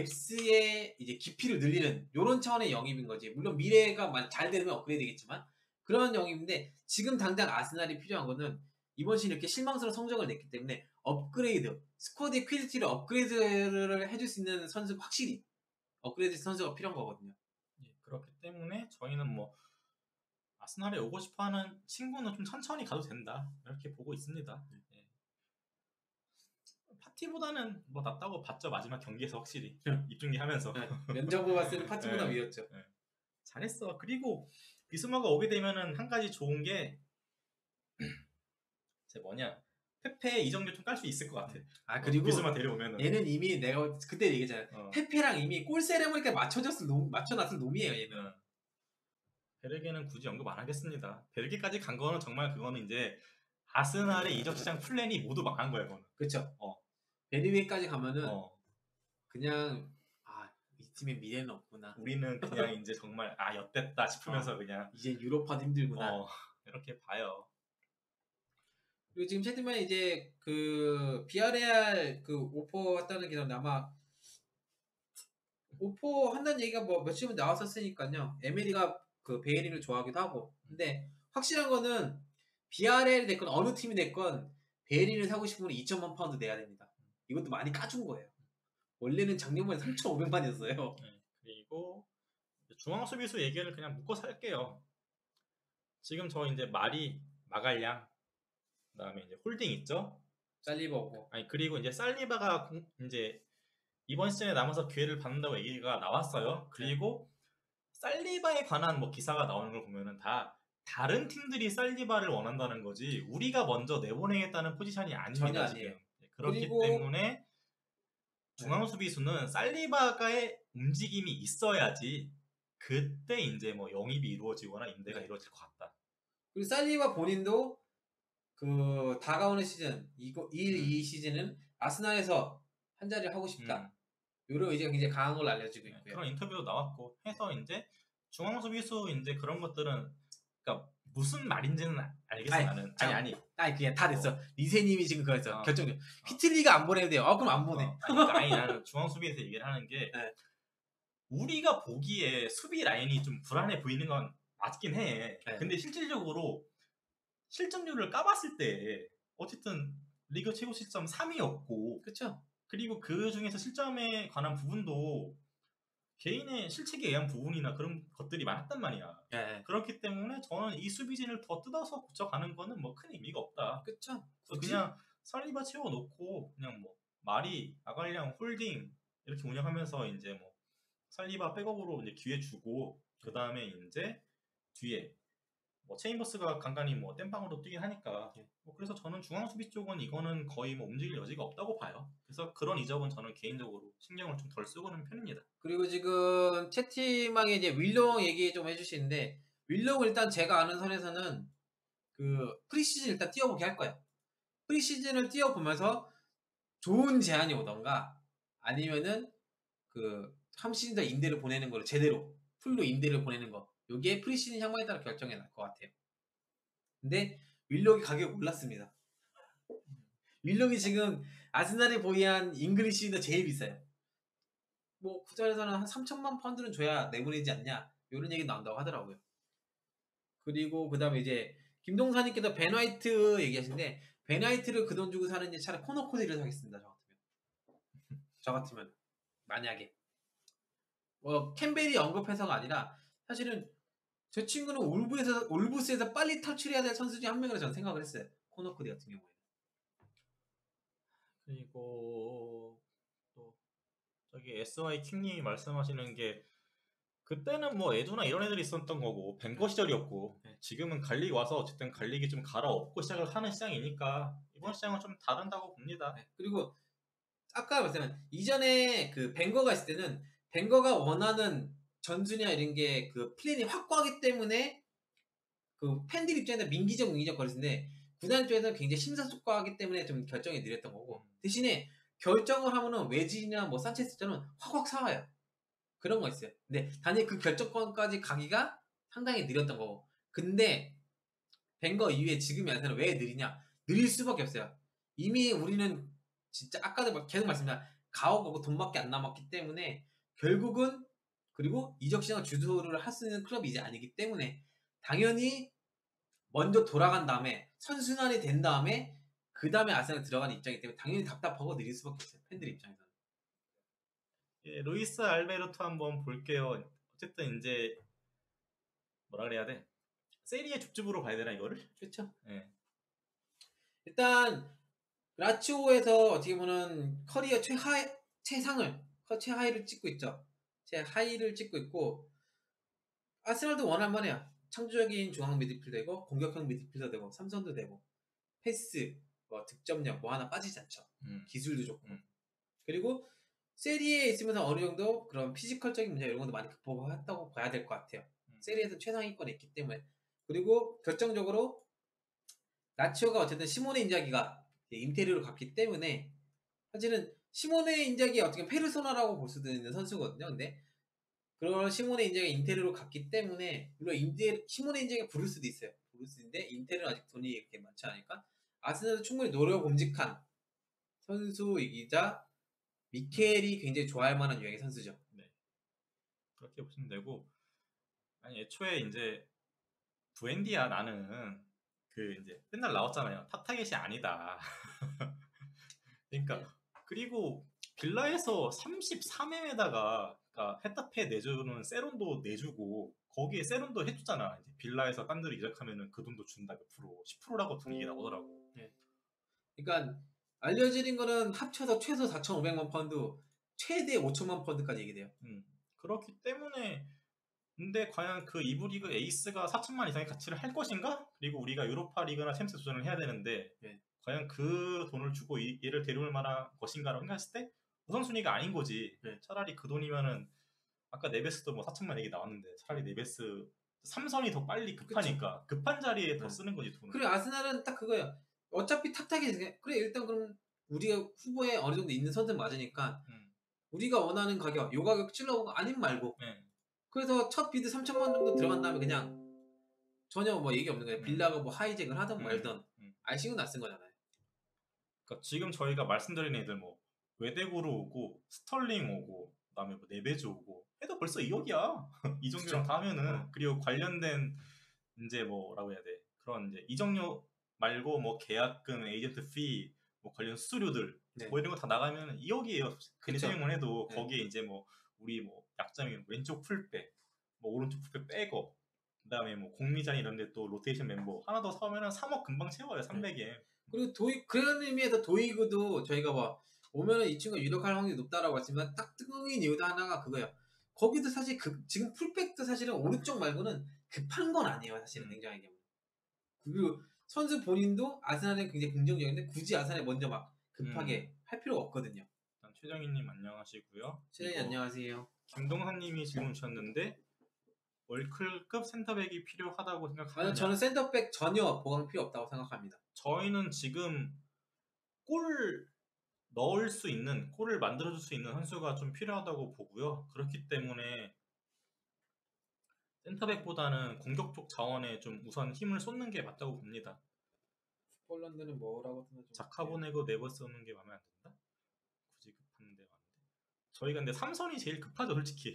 뎁스의 이제 깊이를 늘리는 이런 차원의 영입인 거지. 물론 미래가 잘 되면 업그레이드겠지만 그런 영입인데 지금 당장 아스날이 필요한 거는 이번 시즌 이렇게 실망스러운 성적을 냈기 때문에 업그레이드, 스쿼드의 퀄리티를 업그레이드를 해줄 수 있는 선수 확실히 업그레이드 선수가 필요한 거거든요. 예, 그렇기 때문에 저희는 뭐 아스날에 오고 싶어하는 친구는 좀 천천히 가도 된다 이렇게 보고 있습니다. 예. 파티보다는 뭐 낫다고 봤죠. 마지막 경기에서 확실히 네. 입중계하면서 네. 면접을 봤을 때 파티보다 네. 위였죠. 네. 잘했어. 그리고 비스마가 오게 되면은 한 가지 좋은 게 제 뭐냐 페페 이정도 좀 깔 수 있을 것 같아. 아 그리고 어, 비스마 데려오면은 얘는 이미 내가 그때 얘기했잖아요. 어. 페페랑 이미 골 세레머니까지 맞춰줬을 놈, 맞춰놨을 놈이에요 얘는. 어. 베르게는 굳이 언급 안 하겠습니다. 베르게까지 간 거는 정말 그거는 이제 아스날의 이적 시장 플랜이 모두 망한 거예요. 그거는. 그렇죠. 어. 베리웨이까지 가면은 어. 그냥 아 이 팀의 미래는 없구나. 우리는 그냥 이제 정말 아 엿됐다 싶으면서 어, 그냥 이제 유럽파도 힘들구나. 어, 이렇게 봐요. 그리고 지금 채팅방에 이제 그 비아레알 그 오퍼 했다는 게 아마 오퍼 한다는 얘기가 뭐 며칠 전 나왔었으니까요. 에메리가 그 베이리를 좋아하기도 하고. 근데 확실한 거는 비아레알이 됐건 어느 팀이 됐건 베이리를 사고 싶으면 이천만 파운드 내야 됩니다. 이것도 많이 까준 거예요. 원래는 작년만에 삼천오백만이었어요. 네, 그리고 중앙 수비수 얘기를 그냥 묶어서 할게요. 지금 저 이제 마리, 마갈량, 그다음에 이제 홀딩 있죠. 살리버고. 아니 그리고 이제 살리바가 공- 이제 이번 시즌에 남아서 기회를 받는다고 얘기가 나왔어요. 그리고 살리바에 관한 뭐 기사가 나오는 걸 보면은 다 다른 팀들이 살리바를 원한다는 거지 우리가 먼저 내보내겠다는 포지션이 아닙니다. 전혀 지금. 아니에요. 네, 그렇기 그리고- 때문에 중앙 수비수는 살리바가의 움직임이 있어야지 그때 이제 뭐 영입이 이루어지거나 임대가 네. 이루어질 것 같다. 그리고 살리바 본인도 그 다가오는 시즌 이거 이, 음. 이 시즌은 아스날에서 한 자리를 하고 싶다. 음. 이런 의지가 굉장히 강한 걸로 알려지고 네, 있고요. 그런 인터뷰도 나왔고 해서 이제 중앙 수비수 이제 그런 것들은 그러니까 무슨 말인지는 알겠어 아니, 나는. 참. 아니 아니. 아니 그냥 다 됐어. 어. 리세님이 지금 그거였어. 어. 결정력. 피틀리가 안 보내도 돼요. 어 그럼 안 보내. 어, 아니, 아니 나는 중앙 수비에서 얘기를 하는 게 네. 우리가 보기에 수비 라인이 좀 불안해 보이는 건 맞긴 해. 네. 근데 실질적으로 실점률을 까봤을 때 어쨌든 리그 최고 실점 삼 위였고 그렇죠. 그리고 그 중에서 실점에 관한 부분도 개인의 실책에 의한 부분이나 그런 것들이 많았단 말이야. 예. 그렇기 때문에 저는 이 수비진을 더 뜯어서 고쳐가는 거는 뭐 큰 의미가 없다. 그렇죠. 그래서 그냥 살리바 채워놓고 그냥 뭐 마리, 아갈량, 홀딩 이렇게 운영하면서 이제 뭐 살리바 백업으로 이제 기회 주고 그 다음에 이제 뒤에 뭐 체인버스가 간간히 뭐 땜빵으로 뛰긴 하니까 예. 뭐 그래서 저는 중앙 수비 쪽은 이거는 거의 뭐 움직일 여지가 없다고 봐요. 그래서 그런 이적은 저는 개인적으로 신경을 좀 덜 쓰고 는 편입니다. 그리고 지금 채팅방에 이제 윌롱 얘기 좀 해주시는데 윌롱 일단 제가 아는 선에서는 그 프리시즌 일단 뛰어보게 할 거예요. 프리시즌을 뛰어보면서 좋은 제안이 오던가 아니면은 그 한 시즌 더 임대를 보내는 거를 제대로 풀로 임대를 보내는 거 요게 프리시즌 향방에 따라 결정이 날 것 같아요. 근데 윌록이 가격이 올랐습니다. 윌록이 지금 아스날이 보유한 잉글리시가 제일 비싸요. 뭐 구단에서는 한 삼천만 파운드는 줘야 내보내지 않냐 이런 얘기 나온다고 하더라고요. 그리고 그 다음에 이제 김동사님께서 벤 화이트 얘기하시는데 벤 화이트를 그 돈 주고 사는지 차라리 코너 코디를 사겠습니다. 저 같으면 저 같으면 만약에 뭐 캠벨이 언급해서가 아니라 사실은 저 친구는 올브에서 올브스에서 빨리 탈출해야 될 선수 중 한 명이라 저는 생각을 했어요. 코너 코디 같은 경우에는. 그리고 또 저기 에스와이 킹님이 말씀하시는 게 그때는 뭐 에두나 이런 애들이 있었던 거고 벤거 시절이었고 네. 지금은 갈릭 와서 어쨌든 갈릭이 좀 갈아엎고 시작을 하는 시장이니까 이번 시장은 좀 다른다고 봅니다. 네. 그리고 아까 말씀한 이전에 그 벵거가 있을 때는 벵거가 원하는 전술이나 이런 게 그 플랜이 확고하기 때문에 그 팬들 입장에서 민기적 민기적 거리는데 구단 입장에서는 굉장히 심사숙고하기 때문에 좀 결정이 느렸던 거고 대신에 결정을 하면은 외진이나 뭐 산체스처럼 확확 사와요. 그런 거 있어요. 근데 단지 그 결정권까지 가기가 상당히 느렸던 거고. 근데 벵거 이후에 지금의 아스날은 왜 느리냐? 느릴 수밖에 없어요. 이미 우리는 진짜 아까도 계속 말씀드린 가오가고 돈밖에 안 남았기 때문에 결국은 그리고 이적 시장 주도를 할 수 있는 클럽이 이제 아니기 때문에 당연히 먼저 돌아간 다음에 선순환이 된 다음에 그 다음에 아스날 들어가는 입장이기 때문에 당연히 답답하고 느릴 수밖에 없어요. 팬들 입장에서는. 예, 루이스 알베르토 한번 볼게요. 어쨌든 이제 뭐라 그래야 돼? 세리의 줍줍으로 봐야 되나 이거를? 그렇죠. 예. 일단 라치오에서 어떻게 보면 커리어 최하 최상을 최하위를 찍고 있죠. 최하위를 찍고 있고 아스날도 원할만해요. 창조적인 중앙 미드필더이고 공격형 미드필더 되고 삼선도 되고 패스, 뭐 득점력 뭐 하나 빠지지 않죠. 음. 기술도 좋고 음. 그리고 세리에 있으면서 어느 정도 그런 피지컬적인 문제 이런 것도 많이 극복했다고 봐야 될 것 같아요. 음. 세리에서 최상위권에 있기 때문에 그리고 결정적으로 라치오가 어쨌든 시모네 인자기가 인테리어로 갔기 때문에 사실은 시모네 인자기 어떻게 페르소나라고 볼 수도 있는 선수거든요. 근데 그런 시모네 인자기가 인테리어로 갔기 때문에 물론 인테 시모네 인자기가 부를 수도 있어요. 부를 수 있는데 인테리어는 아직 돈이 이렇게 많지 않으니까 아스날도 충분히 노려봄직한 선수이기자 미켈이 굉장히 좋아할 만한 유형의 선수죠. 네. 그렇게 보시면 되고 아니 애초에 이제 부엔디야 나는 그 이제 맨날 나왔잖아요. 타타겟이 아니다. 그러니까 그리고 빌라에서 삼십삼 엠에다가 그러니까 헤타페 내주는 세론도 내주고 거기에 세론도 해주잖아. 이제 빌라에서 딴 데로 이적하면은 그 돈도 준다 몇 프로, 십 퍼센트라고 분위기 나오더라고. 네. 그러니까 알려지는 거는 합쳐서 최소 사천오백만 파운드, 최대 오천만 파운드까지 얘기돼요. 음. 그렇기 때문에 근데 과연 그 이부 리그 에이스가 사천만 이상의 가치를 할 것인가? 그리고 우리가 유로파 리그나 챔스 도전을 해야 되는데 네. 과연 그 돈을 주고 이, 얘를 데려올 만한 것인가라고 생각했을 때 우선순위가 아닌 거지. 네. 차라리 그 돈이면은 아까 네베스도 뭐 사천만 얘기 나왔는데 차라리 네베스 삼선이 더 빨리 급하니까 그쵸. 급한 자리에 더 네. 쓰는 거지 돈을. 그래 아스날은 딱 그거예요. 어차피 탑타겟 그래 일단 그럼 우리가 후보에 어느 정도 있는 선수 맞으니까 음. 우리가 원하는 가격 요 가격 찔러보고 아님 말고 네. 그래서 첫 비드 삼천만 정도 들어간 다음에 그냥 전혀 뭐 얘기 없는 거예요. 음. 빌라가 뭐 하이잭을 하든 음. 말든 음. 알싱은 낯쓴 거잖아요. 그러니까 지금 저희가 말씀드린 애들 뭐 외대구로 오고 스털링 오고 그다음에 뭐 네베즈 오고 해도 벌써 이억이야. 이정료랑 다 하면은 어. 그리고 관련된 이제 뭐라고 해야 돼 그런 이제 이정료 말고 뭐 계약금, 에이전트 피, 뭐 관련 수수료들 네. 뭐 이런 거 다 나가면 이억이에요. 괜히 사용을 해도 네. 거기에 이제 뭐 우리 뭐 약점이 왼쪽 풀백, 뭐 오른쪽 풀백 빼고 그다음에 뭐 공미장 이런데 또 로테이션 멤버 하나 더 사오면은 삼억 금방 채워요. 삼백에. 네. 그리고 도이 그런 의미에서 도이그도 저희가 뭐 오면은 이 친구가 유력할 확률이 높다라고 했지만 딱 뜨거운 이유도 하나가 그거예요. 거기도 사실 그, 지금 풀백도 사실은 오른쪽 말고는 급한 건 아니에요. 사실은 음. 굉장히 그리고 선수 본인도 아스날에 굉장히 긍정적인데 굳이 아스날에 먼저 막 급하게 음. 할 필요가 없거든요. 일단 최정희님 안녕하시고요. 최정희 안녕하세요. 김동환님이 질문 주셨는데 월클급 센터백이 필요하다고 생각하느냐? 아니요, 저는 센터백 전혀 보강 필요 없다고 생각합니다. 저희는 지금 골 넣을 수 있는, 골을 만들어줄 수 있는 선수가 좀 필요하다고 보고요. 그렇기 때문에 센터백보다는 공격 쪽 자원에 좀 우선 힘을 쏟는 게 맞다고 봅니다. 폴란드는 뭐라고 뜨면 좀 자카 보내고 네버 쓰는 게 마음에 안 든다? 굳이 급한데 왔는데. 저희가 근데 삼선이 제일 급하죠, 솔직히.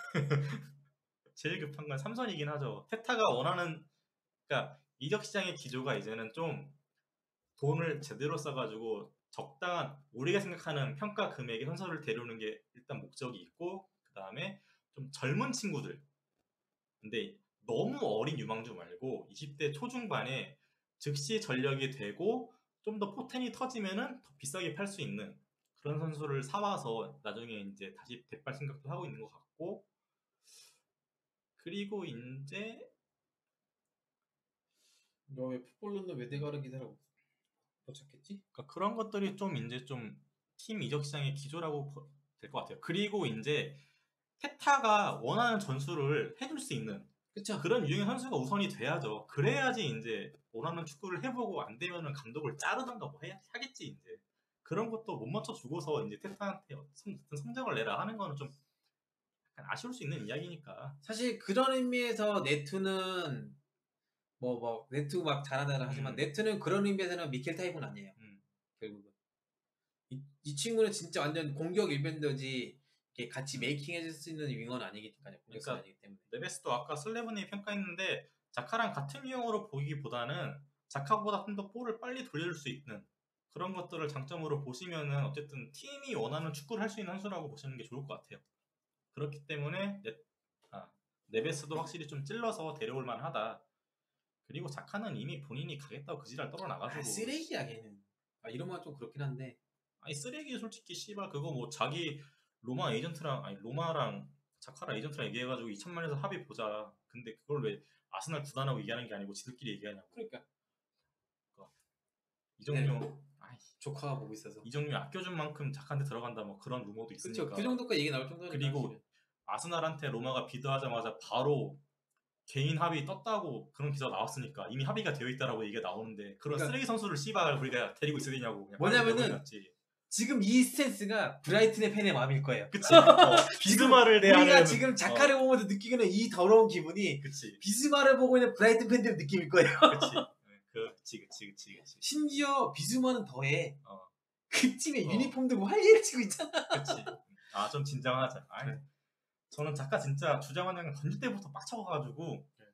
제일 급한 건 삼선이긴 하죠. 테타가 원하는, 그러니까 이적 시장의 기조가 이제는 좀 돈을 제대로 써가지고 적당한, 우리가 생각하는 평가 금액의 선수를 데려오는 게 일단 목적이 있고, 그 다음에 좀 젊은 친구들, 근데 너무 어린 유망주 말고 이십 대 초중반에 즉시 전력이 되고 좀 더 포텐이 터지면은 더 비싸게 팔 수 있는 그런 선수를 사와서 나중에 이제 다시 대팔 생각도 하고 있는 것 같고, 그리고 이제 너 왜 풋볼로는 외대가르 기사를 못 찾겠지? 그러니까 그런 것들이 좀 이제 좀 팀 이적 시장의 기조라고 될 것 같아요. 그리고 이제 테타가 원하는 전술을 해줄 수 있는 그쵸? 그런 유형의 선수가 우선이 돼야죠. 그래야지 이제 원하는 축구를 해보고 안 되면은 감독을 자르던가 뭐 해야 하겠지 이제. 그런 것도 못 맞춰 주고서 이제 테타한테 어떤 성적을 내라 하는 거는 좀 약간 아쉬울 수 있는 이야기니까. 사실 그런 의미에서 네투는 뭐 뭐 네투 막 잘한다 하지만 음. 네투는 그런 의미에서는 미켈 타입은 아니에요. 음. 결국은 이, 이 친구는 진짜 완전 공격 일변도지 이렇게 같이 메이킹 해줄 수 있는 윙어는 아니니까요. 공격수 그러니까 아니기 때문에. 네베스도 아까 슬레븐이 평가했는데 자카랑 같은 유형으로 보기보다는 자카보다 좀 더 볼을 빨리 돌려줄 수 있는 그런 것들을 장점으로 보시면은 어쨌든 팀이 원하는 축구를 할 수 있는 선수라고 보시는 게 좋을 것 같아요. 그렇기 때문에 네, 아, 네베스도 확실히 좀 찔러서 데려올 만하다. 그리고 자카는 이미 본인이 가겠다고 그 지랄 떨어나가지고 아, 쓰레기야 걔는. 아, 이러면 좀 그렇긴 한데. 아니 쓰레기 솔직히 씨발 그거 뭐 자기 로마 에이전트랑 아니 로마랑 자카라 에이전트랑 얘기해가지고 이천만에서 합의 보자. 근데 그걸 왜 아스날 구단하고 얘기하는 게 아니고 지들끼리 얘기하냐고. 그러니까 이정료 네. 아이, 조카가 보고 있어서. 이정료 아껴준 만큼 자카한테 들어간다 뭐 그런 루머도 있으니까. 그렇죠. 그 정도까지 얘기 나올 정도니까. 그리고 사실은. 아스날한테 로마가 비드하자마자 바로 개인 합의 떴다고 그런 기사가 나왔으니까 이미 합의가 되어 있다라고 얘기가 나오는데 그런 그러니까 쓰레기 선수를 씨발 우리가 데리고 있어야 되냐고. 그냥 뭐냐면은 지금 이 스탠스가 브라이튼의 팬의 마음일 거예요. 그치. 어, 비스마를 우리가 대하는 지금 자카를 어. 보면서 느끼는 이 더러운 기분이 그치. 비스마를 보고 있는 브라이튼 팬들 느낌일 거예요. 그치. 그치, 그치, 그치, 그치. 심지어 비스마는 더해. 어. 그 팀에 어. 유니폼 들고 활개를 치고 있잖아. 그치. 아, 좀 진정하자. 아이, 네. 저는 작가 진짜 주장원장 던질 때부터 빡쳐가지고 네.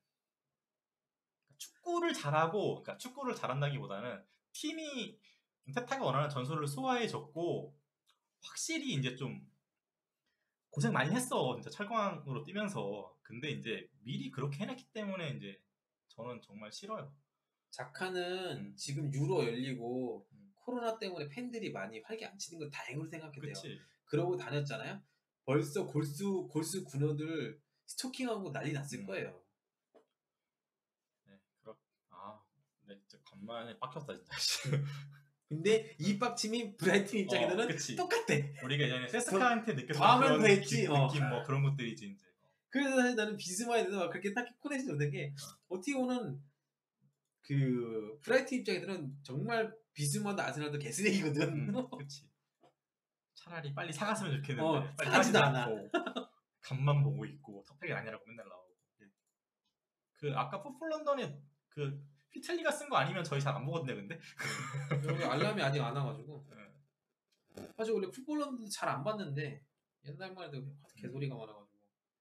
축구를 잘하고, 그러니까 축구를 잘한다기보다는 팀이 테타가 원하는 전술을 소화해줬고 확실히 이제 좀 고생 많이 했어. 진짜 철광으로 뛰면서. 근데 이제 미리 그렇게 해놨기 때문에 이제 저는 정말 싫어요. 자카는 음. 지금 유로 열리고 음. 코로나 때문에 팬들이 많이 활개 안 치는 건 다행으로 생각해요. 그치. 그러고 다녔잖아요. 벌써 골수 골수 군어들 스토킹하고 난리 났을 음. 거예요. 네, 그렇. 아, 네, 진짜 간만에 빡쳤다 진짜. 근데 이 빡침이 브라이튼 입장에서는 어, 똑같아. 우리가 예전에 세스카한테 느꼈던 더하면 그런 더했지, 느낌, 어. 느낌 뭐 그런 것들이지 이제. 그래서 사실 나는 비스마에 대해서 그렇게 딱히 코네지 못한 게 어. 어떻게 보면 그 브라이튼 입장에서는 정말 비스마도 아스날도 개쓰레기거든. 음, 그치. 차라리 빨리 사갔으면 좋겠는데 어, 빨리 사가지도 사가지도 않아. 않고 간만 보고 있고 탑팩이 아니라고 맨날 나오고. 그 아까 풋볼런던에 그 휘틀리가 쓴 거 아니면 저희 잘 안 보거든요, 근데. 여기 알람이 아직 안 와가지고. 사실 원래 풋볼런도 잘 안 봤는데 옛날만 해도 개소리가 많아가지고.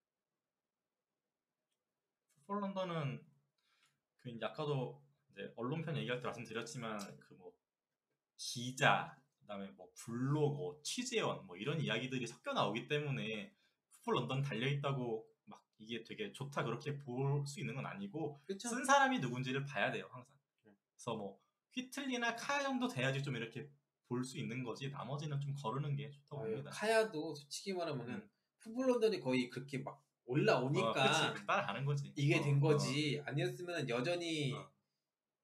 풋볼런던은 그 이제 아까도 이제 언론편 얘기할 때 말씀드렸지만 그 뭐 기자, 그다음에 뭐 블로거, 취재원 뭐 이런 이야기들이 섞여 나오기 때문에 풋볼런던 달려 있다고 막 이게 되게 좋다 그렇게 볼 수 있는 건 아니고 그쵸? 쓴 사람이 누군지를 봐야 돼요 항상. 그래서 뭐 휘틀리나 카야 정도 돼야지 좀 이렇게 볼 수 있는 거지 나머지는 좀 거르는 게 좋다고 아유, 봅니다. 카야도 솔직히 말하면은 음. 풋볼런던이 거의 그렇게 막 올라오니까 어, 그치. 따라가는 거지. 이게 어, 된 거지. 어. 아니었으면 여전히 어.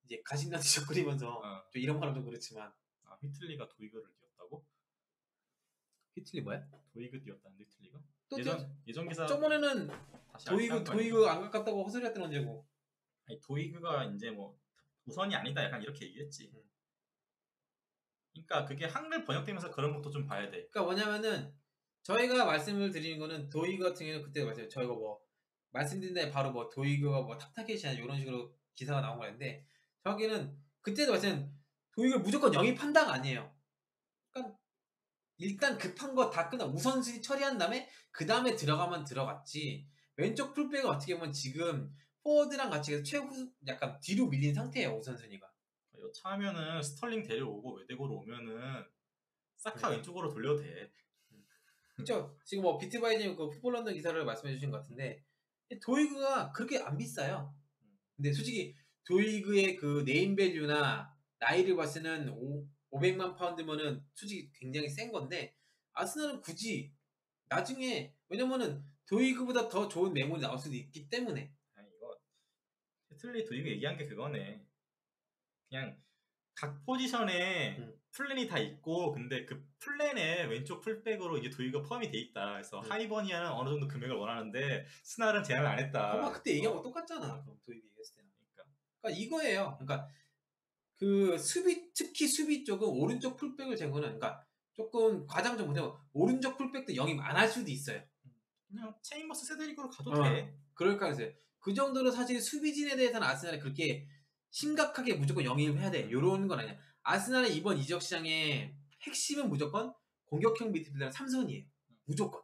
이제 가신나 뒤적거리면서 어. 좀 이런 말하면 좀 그렇지만 아, 휘틀리가 도이그를 뛰었다고? 히틀리 뭐야? 도이그 뛰었다는데 휘틀리가? 또 예전 뛰었- 예전 기사 저번에는 다시 도이그 알찬 거 도이그 아닌가? 안 가깝다고 헛소리했던 언제고. 아니, 도이그가 이제 뭐 우선이 아니다 약간 이렇게 얘기했지. 음. 그러니까 그게 한글 번역되면서 그런 것도 좀 봐야 돼. 그러니까 뭐냐면은 저희가 말씀을 드리는 거는 도이그 같은 경우는 그때 말씀 저희가 뭐 말씀드린 다음에 바로 뭐 도이그가 뭐 탑타겟이냐 이런 식으로 기사가 나온 거였는데 저기는 그때도 말씀 도이그를 무조건 영입한다가 아니에요. 그러니까 일단 급한 거 다 끝나 우선순위 처리한 다음에 그 다음에 들어가면 들어갔지. 왼쪽 풀백은 어떻게 보면 지금 포워드랑 같이 해서 최후 약간 뒤로 밀린 상태예요 우선순위가. 여차하면은 스털링 데려오고 외대고로 오면은 사카 네. 왼쪽으로 돌려도 돼. 그렇죠. 지금 뭐 비트바이님 그 풋볼런던 기사를 말씀해 주신 것 같은데 도이그가 그렇게 안 비싸요. 근데 솔직히 도이그의 그 네임밸류나 나이를 봤을 때는 오백만 파운드면은 솔직히 굉장히 센 건데 아스날은 굳이 나중에 왜냐면은 도이그보다 더 좋은 매물이 나올 수도 있기 때문에. 아니 이거 히틀리 도이그 얘기한 게 그거네. 그냥 각 포지션에 음. 플랜이 다 있고 근데 그 플랜에 왼쪽 풀백으로 이제 도이가 포함이 돼 있다. 그래서 네. 하이버니아는 어느 정도 금액을 원하는데 스날은 제한을 안 했다. 봐봐 그때 얘기한 거 어. 똑같잖아. 그럼 도이그 얘기했을 때는. 그러니까. 그러니까 이거예요. 그러니까 그 수비 특히 수비 쪽은 오른쪽 풀백을 제거는 그러니까 조금 과장 좀 보세요. 오른쪽 풀백도 영입 안 할 수도 있어요. 그냥 체인버스 세드릭으로 가도 어. 돼. 그럴 가능성이 그 정도로 사실 수비진에 대해서는 아스날이 그렇게 심각하게 무조건 영입을 해야 돼. 요런 건 아니야. 아스날의 이번 이적 시장의 핵심은 무조건 공격형 미드필더랑 삼선이에요. 무조건.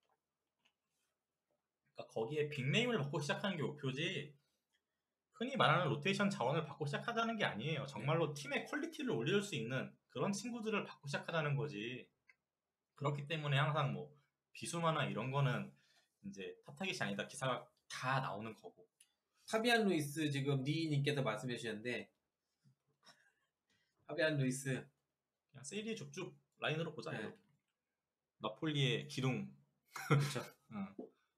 그러니까 거기에 빅네임을 받고 시작하는 게 목표지 흔히 말하는 로테이션 자원을 받고 시작하자는 게 아니에요. 정말로 팀의 퀄리티를 올릴 수 있는 그런 친구들을 받고 시작하자는 거지. 그렇기 때문에 항상 뭐 비수마나 이런 거는 이제 탑타겟이 아니다 기사가 다 나오는 거고. 파비안 루이스 지금 니님께서 말씀해 주셨는데 파비안 루이스 그냥 세리에 줍줍 라인으로 보자. 네. 나폴리의 기둥. 그렇죠. 응.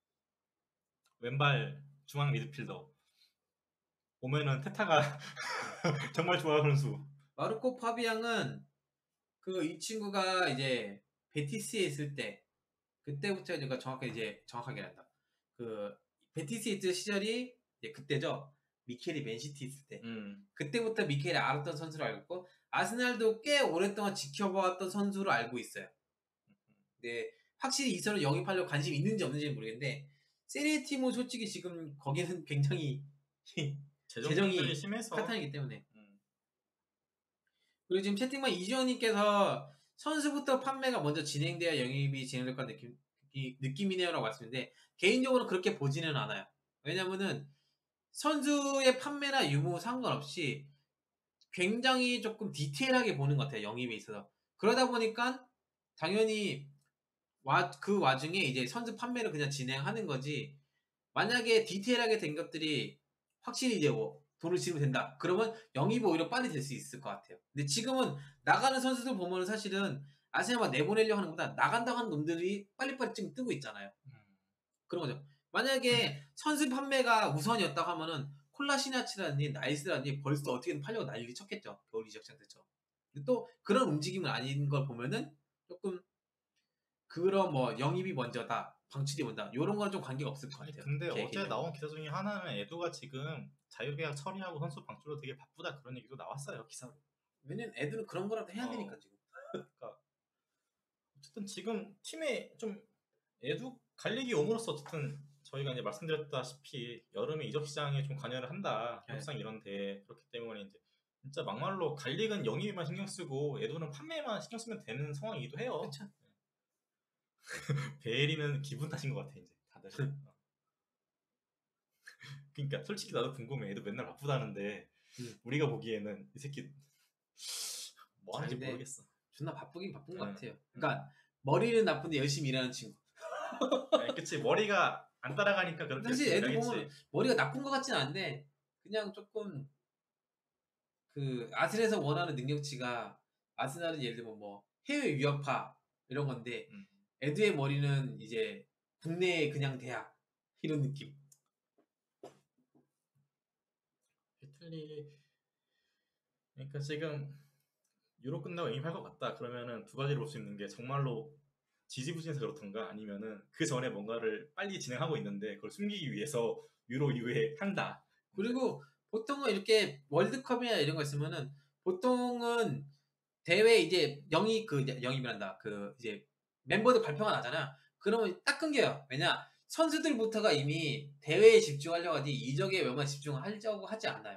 왼발 중앙 미드필더. 오면은 테타가 정말 좋아하는 선수. 마르코 파비앙은 그 이 친구가 이제 베티스에 있을 때 그때부터 제가 정확하게 이제 정확하게 한다. 그 베티스에 있을 시절이 이제 그때죠. 미켈이 맨시티 있을 때. 음. 그때부터 미켈이 알았던 선수로 알고 있고 아스날도 꽤 오랫동안 지켜봐왔던 선수로 알고 있어요. 근데 확실히 이 선수 영입하려고 관심이 있는지 없는지는 모르겠는데 세리에 팀은 솔직히 지금 거기는 굉장히 재정이 심해서 파탄이기 때문에. 음. 그리고 지금 채팅방 이주원님께서 선수부터 판매가 먼저 진행돼야 영입이 진행될 것 같은 느낌, 느낌이네요라고 말씀인데 개인적으로 그렇게 보지는 않아요. 왜냐면은 선수의 판매나 유무 상관없이 굉장히 조금 디테일하게 보는 것 같아요. 영입에 있어서. 그러다 보니까 당연히 와, 그 와중에 이제 선수 판매를 그냥 진행하는 거지. 만약에 디테일하게 된 것들이 확실히 이제 뭐 돈을 지르면 된다. 그러면 영입이 오히려 빨리 될 수 있을 것 같아요. 근데 지금은 나가는 선수들 보면 사실은 아세아만 내보내려고 하는 것보다 나간다고 하는 놈들이 빨리빨리 지금 뜨고 있잖아요. 음. 그런 거죠. 만약에 선수 판매가 우선이었다고 하면은 콜라시나치라든지 나이스라든지 벌써 어떻게든 팔려고 난리 쳤겠죠. 겨울 이적장 때처럼. 근데 또 그런 움직임은 아닌 걸 보면은 조금 그런 뭐 영입이 먼저다, 방출이 먼저다 이런 거는 좀 관계가 없을 것 아니 같아요. 근데 어제 개개인적으로. 나온 기사 중에 하나는 에두가 지금 자유계약 처리하고 선수 방출로 되게 바쁘다 그런 얘기도 나왔어요 기사로. 왜냐면 애들은 그런 거라도 해야 어. 되니까 지금. 그러니까 어쨌든 지금 팀에 좀 에두 갈리기 옴으로써 어쨌든 저희가 이제 말씀드렸다시피 여름에 이적 시장에 좀 관여를 한다 네. 협상 이런데 그렇기 때문에 이제 진짜 막말로 갈릭은 영입에만 신경 쓰고 에두는 판매만 신경 쓰면 되는 상황이기도 해요. 그렇죠. 베일이는 기분 탓인 것 같아 이제 다들. 어. 그러니까 솔직히 나도 궁금해. 애도 맨날 바쁘다는데 음. 우리가 보기에는 이 새끼 뭐 하는지 근데 모르겠어. 존나 바쁘긴 바쁜 것 응. 같아요. 그러니까 머리는 나쁜데 열심히 일하는 친구. 아니, 그치 머리가 안 따라가니까 그렇게 사실 애들 하겠지. 보면 머리가 나쁜 것 같진 않은데 그냥 조금 그 아슬에서 원하는 능력치가 아스날은 예를 들면 뭐 해외 유학파 이런 건데 음. 에드의 머리는 이제 국내에 그냥 대학 이런 느낌. 히틀리 그러니까 지금 유로 끝나고 영입할 것 같다. 그러면은 두 가지를 볼 수 있는 게 정말로 지지부진해서 그렇던가 아니면은 그 전에 뭔가를 빨리 진행하고 있는데 그걸 숨기기 위해서 유로 이후에 한다. 그리고 보통은 이렇게 월드컵이나 이런 거 있으면은 보통은 대회 이제 영입 그 영입이란다. 그 이제 멤버들 발표가 나잖아. 그러면 딱 끊겨요. 왜냐 선수들부터가 이미 대회에 집중하려고 하지 이적에 웬만 집중하려고 하지 않아요.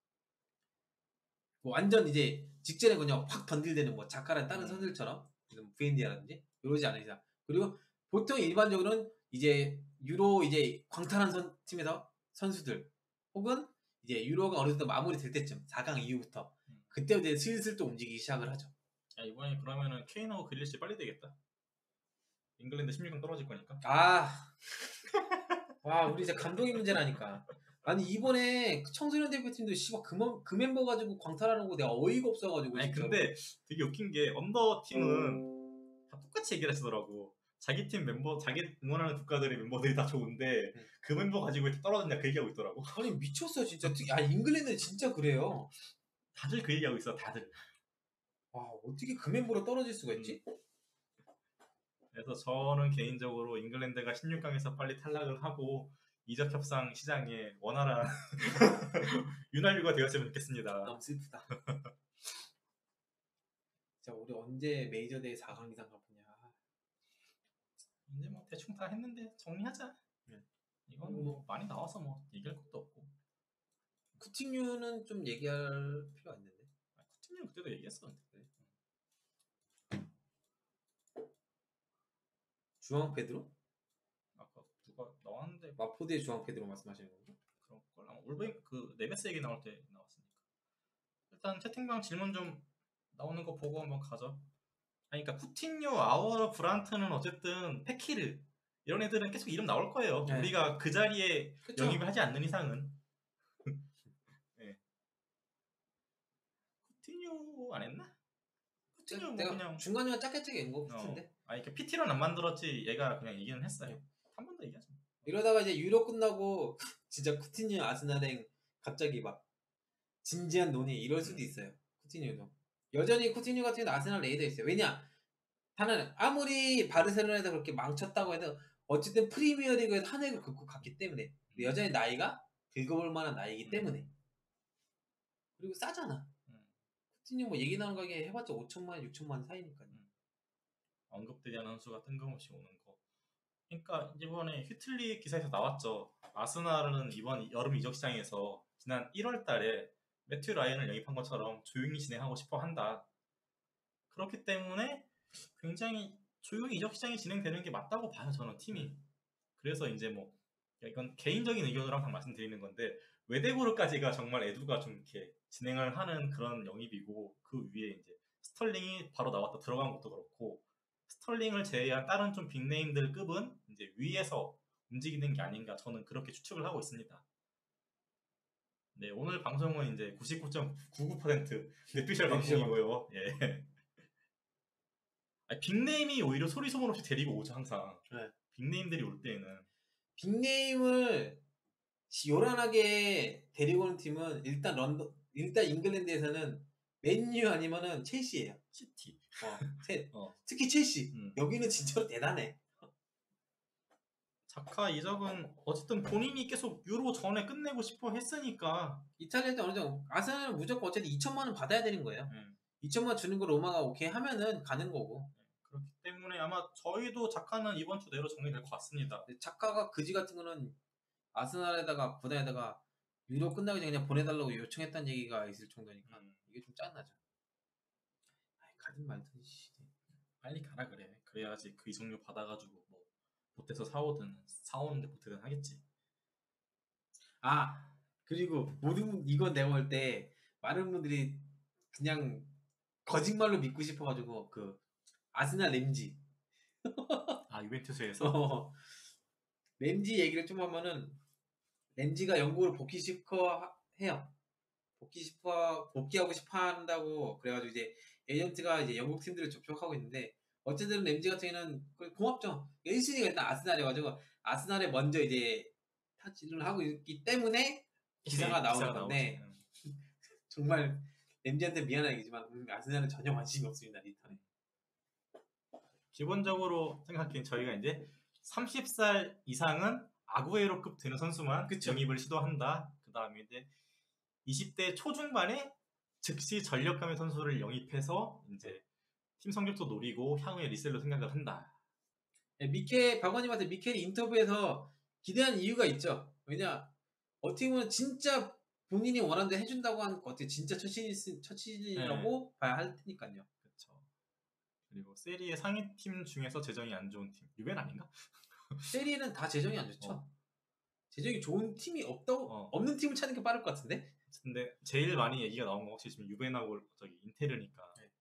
뭐 완전 이제 직전에 그냥 확 던질되는 뭐 자카란 다른 음. 선수들처럼 브엔디아라든지 이러지 않은 이상. 그리고 보통 일반적으로는 이제 유로 이제 광탈한 선, 팀에서 선수들 혹은 이제 유로가 어느 정도 마무리될 때쯤 사 강 이후부터 음. 그때 이제 슬슬 또 움직이기 시작을 하죠. 야, 이번에 그러면은 케인하고 그릴리시 빨리 되겠다. 잉글랜드 십육 강 떨어질 거니까. 아, 와 우리 이제 감독의 문제라니까. 아니 이번에 청소년 대표팀도 씨발 그, 멤- 그 멤버 가지고 광탈하는 거 내가 어이가 없어가지고 아니 진짜로. 근데 되게 웃긴 게 언더 팀은 다 똑같이 얘기를 하시더라고. 자기 팀 멤버, 자기 응원하는 국가들의 멤버들이 다 좋은데 응. 그 멤버 가지고 왜 떨어졌냐 그 얘기하고 있더라고. 아니 미쳤어 진짜. 특히- 아 잉글랜드는 진짜 그래요. 다들 그 얘기하고 있어, 다들. 와 어떻게 그 멤버로 떨어질 수가 있지? 그래서 저는 개인적으로 잉글랜드가 십육 강에서 빨리 탈락을 하고 이적 협상 시장에 원활한 윤활유가 되었으면 좋겠습니다. 너무 슬프다. 진짜 우리 언제 메이저 대회 사 강 이상 가보냐. 이제 뭐 대충 다 했는데 정리하자. 네. 이건 뭐 많이 나와서 뭐 얘기할 것도 없고. 쿠티뉴는 좀 얘기할 필요가 있는데. 아, 쿠티뉴는 그때도 얘기했어. 근데. 주앙 페드로? 아까 누가 나왔는데 마포드의 주앙 페드로 말씀하시는 건가? 그런 걸 아마 울버햄 그 네베스 얘기 나올 때 나왔으니까. 일단 채팅방 질문 좀 나오는 거 보고 한번 가죠. 아니, 그러니까 쿠티뉴, 아우어, 브란트는 어쨌든 페키르 이런 애들은 계속 이름 나올 거예요. 네. 우리가 그 자리에 그쵸. 영입을 하지 않는 이상은. 네. 쿠티뉴 안 했나? 쿠티뉴 뭐 내가 그냥 중간중간 짧게 짧게 읽은 거 어, 같은데. 아니 그 피티로는 안 만들었지. 얘가 그냥 얘기는 했어요. 네. 한 번 더 얘기하죠. 이러다가 이제 유로 끝나고 진짜 쿠티뉴 아스날행 갑자기 막 진지한 논의 이럴 수도 음. 있어요. 쿠티뉴도 여전히 쿠티뉴 같은 경우는 아스날 레이더에 있어요. 왜냐? 하나는 아무리 바르셀로나에서 그렇게 망쳤다고 해도 어쨌든 프리미어리그에서 한 획을 긋고 갔기 때문에 음. 여전히 나이가 긁어볼 만한 나이기 음. 때문에 그리고 싸잖아. 음. 쿠티뉴 뭐 얘기 나오는 가게 해봤자 오천만 원, 육천만 원 사이니까요. 음. 언급되지 않은 선수가 뜬금없이 오는 거. 그러니까 이번에 휴틀리 기사에서 나왔죠. 아스날은 이번 여름 이적 시장에서 지난 일월 달에 매튜 라이언을 영입한 것처럼 조용히 진행하고 싶어 한다. 그렇기 때문에 굉장히 조용히 이적 시장이 진행되는 게 맞다고 봐요, 저는 팀이. 그래서 이제 뭐 이건 개인적인 의견으로 항상 말씀드리는 건데 외대고르까지가 정말 에두가 좀 이렇게 진행을 하는 그런 영입이고 그 위에 이제 스털링이 바로 나왔다 들어간 것도 그렇고 스털링을 제외한 다른 좀 빅네임들 급은 이제 위에서 움직이는 게 아닌가 저는 그렇게 추측을 하고 있습니다. 네, 오늘 방송은 이제 구십구 점 구구 퍼센트 뇌피셜 방송이고요. 예. 아니, 빅네임이 오히려 소리 소문 없이 데리고 오죠 항상. 네. 빅네임들이 올 때에는 빅네임을 요란하게 데리고 오는 팀은 일단 런던, 일단 잉글랜드에서는 맨유 아니면은 첼시예요. 시티. 어, 세, 어. 특히 첼시. 음. 여기는 진짜로 대단해. 자카 이적은 어쨌든 본인이 계속 유로 전에 끝내고 싶어 했으니까. 이탈리아도 어느 정도 아스날은 무조건 어쨌든 이천만 원 받아야 되는 거예요. 음. 이천만 원 주는 거 로마가 오케이 하면은 가는 거고. 그렇기 때문에 아마 저희도 자카는 이번 주 내로 정리될 것 같습니다. 자카가 그지 같은 거는 아스날에다가 구단에다가 유로 끝나기 전에 그냥 보내달라고 요청했다는 얘기가 있을 정도니까 음. 이게 좀 짠나죠. 아이, 가든 말든 씨. 빨리 가라 그래. 그래야지 그 이적료 받아가지고 뭐 보태서 사오든 사오는데 보태든 하겠지. 아 그리고 모든 분 이건 내가 볼 때 많은 분들이 그냥 거짓말로 믿고 싶어가지고 그 아스날 램지 아 유벤투스에서? 어, 램지 얘기를 좀 하면은 램지가 영국을 복귀 싶어 하- 해요. 복귀 싶어 복귀하고 싶어 한다고 그래가지고 이제 에이전트가 이제 영국 팀들을 접촉하고 있는데 어쨌든 램지 같은 경우는 그 고맙죠. 일 순위가 일단 아스날이어가지고 아스날에 먼저 이제 타치를 하고 있기 때문에 기사가 예, 나오는 기사가 건데 나오지. 음. 정말 램지한테 미안한 얘기지만 음, 아스날은 전혀 관심이 없습니다. 리턴에. 기본적으로 생각하기엔 저희가 이제 서른 살 이상은 아구에로급 되는 선수만 그쵸. 영입을 시도한다. 그 다음에 이제 이십 대 초중반에 즉시 전력감의 선수를 영입해서 이제 팀 성적도 노리고 향후에 리셀로 생각을 한다. 네, 미켈 박원님한테 미켈이 인터뷰에서 기대한 이유가 있죠. 왜냐 어떻게 보면 진짜 본인이 원하는 데 해준다고 한 것 같아요. 진짜 첫 시즌 첫 시즌이라고 네. 봐야 할 테니까요. 그렇죠. 그리고 세리의 상위 팀 중에서 재정이 안 좋은 팀 유벤 아닌가? 세리에는 다 재정이 안 좋죠. 어. 재정이 좋은 팀이 없다고 어. 없는 팀을 찾는 게 빠를 것 같은데. 근데 제일 많이 얘기가 나온 건 혹시 지금 유벤하고 저기 인테르니까. 네.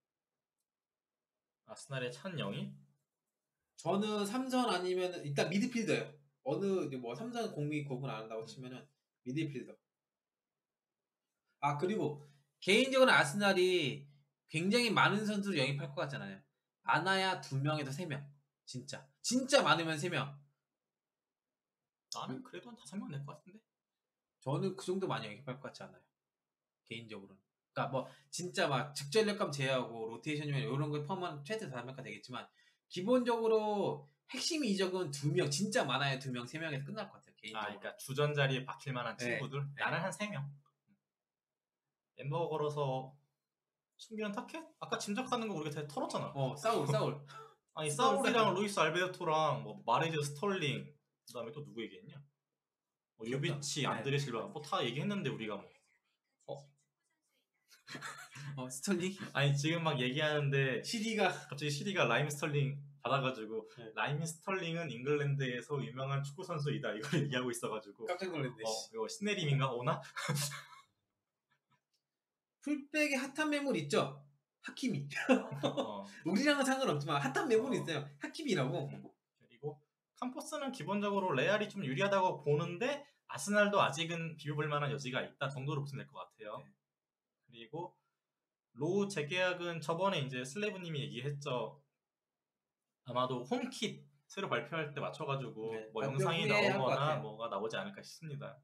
아스날의 찬 영입? 저는 삼선 아니면 일단 미드필더예요. 어느 뭐 삼선 공미 구분 안 한다고 치면은 미드필더. 아 그리고 개인적으로 아스날이 굉장히 많은 선수를 영입할 것 같잖아요. 많아야 두 명에서 세 명. 진짜 진짜 많으면 세 명. 나는 그래도 한 다섯 명 낼 것 같은데. 저는 그 정도 많이 영입할 것 같지 않아요. 개인적으로는. 그러니까 뭐 진짜 막 직전력감 제외하고 로테이션이면 이런 거 포함한 최대 다섯 명까지 되겠지만 기본적으로 핵심 이적은 두 명, 진짜 많아야 두 명, 세 명에서 끝날 것 같아요. 개인적으로. 아, 그러니까 주전 자리에 박힐 만한 네. 친구들. 네. 나는 한 세 명. 엠버거 걸어서 숨기는 타켓? 아까 짐작하는 거 우리가 다 털었잖아. 어, 사울, 사울. 아니 사울, 사울이랑 사울. 루이스 알베르토랑 뭐 마레즈 스털링 그다음에 또 누구 얘기했냐? 뭐 기억도 유비치, 안- 네. 안드레 실바 뭐 다 얘기했는데 우리가 뭐 어, 스털링. 아니 지금 막 얘기하는데 시디가 갑자기 시리가 라임 스털링 받아가지고 네. 라임 스털링은 잉글랜드에서 유명한 축구 선수이다 이걸 얘기하고 있어가지고 깜짝 놀랐네. 어 이거 시네림인가 오나? 풀백에 핫한 매물 있죠? 하키미. 어. 우리랑은 상관없지만 핫한 매물이 어. 있어요. 하키미라고. 그리고 캠퍼스는 기본적으로 레알이 좀 유리하다고 보는데 아스날도 아직은 비벼볼 만한 여지가 있다 정도로 보시면 될 것 같아요. 네. 그리고 로우 재계약은 저번에 이제 슬레브님이 얘기했죠. 아마도 홈킷 새로 발표할 때 맞춰가지고 네, 뭐 발표 영상이 후에 할것 나오거나 같아요. 뭐가 나오지 않을까 싶습니다.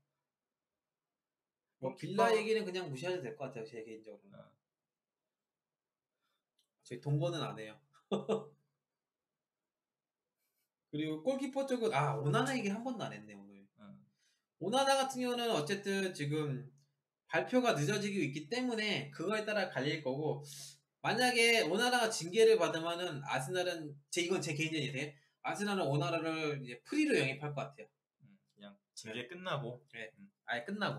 뭐 홈킷과- 빌라 얘기는 그냥 무시해도 될 것 같아요. 제 개인적으로는. 어. 저희 동거는 안 해요. 그리고 골키퍼 쪽은 아 오나나 얘기 한 번도 안 했네 오늘. 어. 오나나 같은 경우는 어쨌든 지금 발표가 늦어지고 있기 때문에 그거에 따라 갈릴 거고 만약에 오나라가 징계를 받으면은 아스날은 제 이건 제 개인적인 얘기예요. 아스날은 오나라를 이제 프리로 영입할 것 같아요. 음, 그냥 징계 끝나고 아예 끝나고.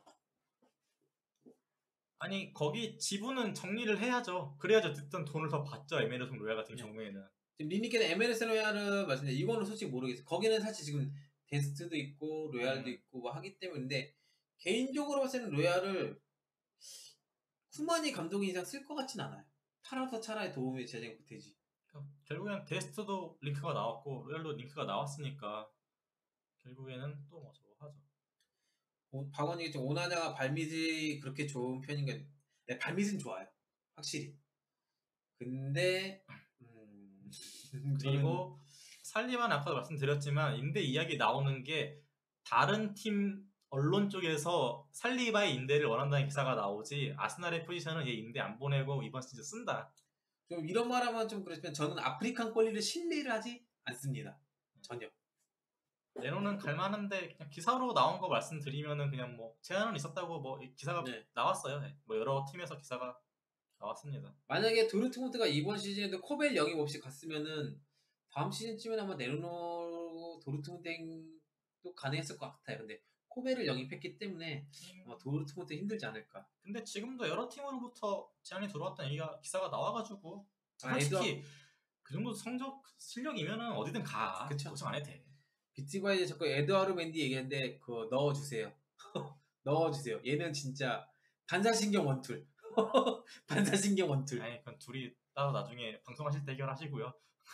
아니 거기 지분은 정리를 해야죠. 그래야지 어쨌든 돈을 더 받죠. 에메르송 로얄 같은 네. 경우에는. 지금 리니께는 엠엘에스 로얄을 말씀드렸는데 이거는 솔직히 모르겠어요. 거기는 사실 지금 데스트도 있고 로얄도 음. 있고 뭐 하기 때문인데 개인적으로 봤을 때는 로얄을 쿠마니 감독이 이상 쓸 것 같진 않아요. 팔아서 차라리 도움이 제작이 되지. 그러니까 결국엔 데스트도 링크가 나왔고 로얄도 링크가 나왔으니까 결국에는 또 뭐 저거 하죠. 오, 박원이 좀 오나나가 발밑이 그렇게 좋은 편인가? 네, 발밑은 좋아요. 확실히. 근데 음, 그리고 살리만 아까도 말씀드렸지만 인대 이야기 나오는 게 다른 팀 언론 쪽에서 살리바의 인대를 원한다는 기사가 나오지 아스날의 포지션은 얘 인대 안 보내고 이번 시즌 쓴다. 좀 이런 말하면 좀 그렇지만 저는 아프리칸 권리를 신뢰를 하지 않습니다. 전혀. 레노는 갈만한데 그냥 기사로 나온 거 말씀드리면은 그냥 뭐 제안은 있었다고 뭐 기사가 네. 나왔어요. 뭐 여러 팀에서 기사가 나왔습니다. 만약에 도르트문트가 이번 시즌에도 코벨 영입 없이 갔으면은 다음 시즌쯤엔 아마 네르노 도르트문트도 가능했을 것 같아요. 근데 코벨을 영입했기 때문에 아마 도르트문트 힘들지 않을까. 근데 지금도 여러 팀으로부터 제안이 들어왔다는 얘기가 기사가 나와가지고 아, 솔직히 그 정도 성적 실력이면은 어디든 가. 그쵸. 걱정 안 해도 돼. 비티가 이제 자꾸 에드와르 맨디 얘기했는데 그거 넣어주세요. 넣어주세요. 얘는 진짜 반사신경 원툴. 반사신경 원툴. 아니 그건 둘이 따로 나중에 방송하실 때 해결하시고요.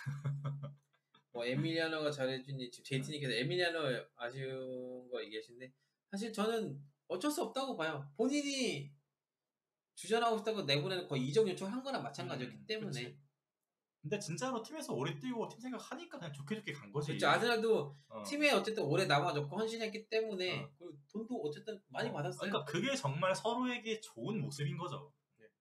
뭐 에밀리아노가 잘해주니 지금 제이티님께서 에밀리아노 아쉬운 거 얘기하시는데 사실 저는 어쩔 수 없다고 봐요. 본인이 주전하고 싶다고 내보내는 거의 이적 요청한 거나 마찬가지였기 음, 때문에. 그치. 근데 진짜로 팀에서 오래 뛰고 팀 생각하니까 그냥 좋게 좋게 간 거지. 그렇죠. 아스날도 어. 팀에 어쨌든 오래 남아줬고 헌신했기 때문에 어. 그리고 돈도 어쨌든 많이 어. 받았어요. 그러니까 그게 정말 서로에게 좋은 모습인 거죠. 네.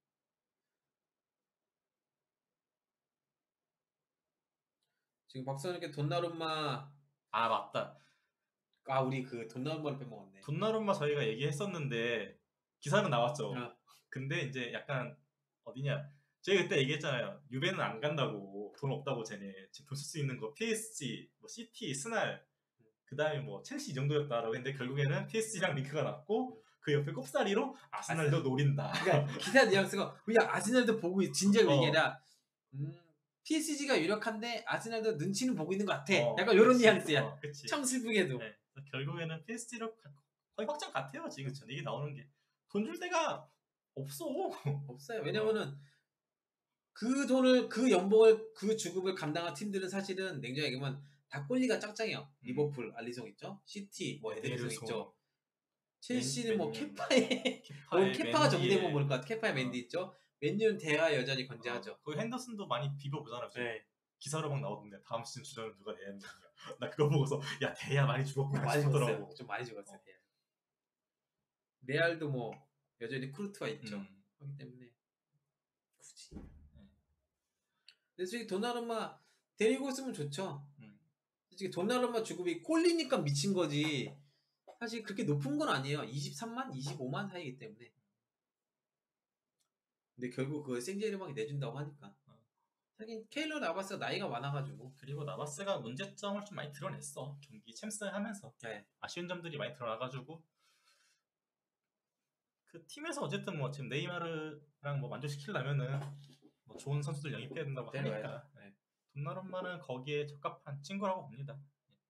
지금 박사님께 돈나룸마 아 맞다. 아 우리 그 돈나룸마를 빼먹었네. 돈나룸마 저희가 얘기했었는데 기사는 나왔죠. 아, 근데 이제 약간 어디냐? 저희 그때 얘기했잖아요. 유ቬ는 안 간다고 돈 없다고 쟤네 지금 돈 쓸 수 있는 거 피에스지, 뭐 시티, 스날, 그 다음에 뭐 첼시 이 정도였다라고 했는데 결국에는 피에스지랑 링크가 났고 그 옆에 꼽사리로 아스날도 노린다. 그러니까 기사 뉘앙스가 그냥 아스날도 보고 있- 진작 어. 얘기해라. 음, 피에스지가 유력한데 아스날도 눈치는 보고 있는 것 같아. 어, 약간 이런 그치. 뉘앙스야. 어, 그치. 참 슬프게도. 네. 그래서 결국에는 피에스지로 거의 확정 같아요. 지금 전 얘기 나오는 게 돈 줄 데가 없어. 없어요. 왜냐면은 그 돈을 그 연봉을 그 주급을 감당한 팀들은 사실은 냉정하게 얘기하면 다 꼴리가 짱짱해요. 음. 리버풀 알리송 있죠. 시티 뭐 에데르송 에데르송. 있죠. 첼시는 뭐 맨- 케파에 케파에, 뭐 케파가 맨디에. 정리되면 모를 것 같아. 케파에 어. 맨디 있죠. 맨유는 대하 여전히 건재하죠. 어, 거기 핸더슨도 많이 비벼보잖아요. 지금. 네. 기사로 막 나오던데 다음 시즌 주전을 누가 내야 되냐. 나 그거 보고서 야 대야 많이 죽었구나 많이 싶더라고. 죽었어요. 좀 많이 죽었어요. 어. 대하. 레알도 뭐 여전히 크루트가 있죠. 음. 그렇기 때문에 굳이. 근데 솔직히 도나루마 데리고 있으면 좋죠. 음. 솔직히 도나루마 주급이 꼴리니까 미친 거지. 사실 그렇게 높은 건 아니에요. 이십삼만, 이십오만 사이기 때문에. 근데 결국 그 생제르맹이 내준다고 하니까. 하긴 케일러 나바스가 나이가 많아가지고. 그리고 나바스가 문제점을 좀 많이 드러냈어. 경기 챔스 하면서 네. 아쉬운 점들이 많이 드러나가지고 그 팀에서 어쨌든 뭐 지금 네이마르랑 뭐 만족시키려면은 뭐 좋은 선수들 영입해야 된다고 네, 하니까 네. 돈나룸마는 거기에 적합한 친구라고 봅니다.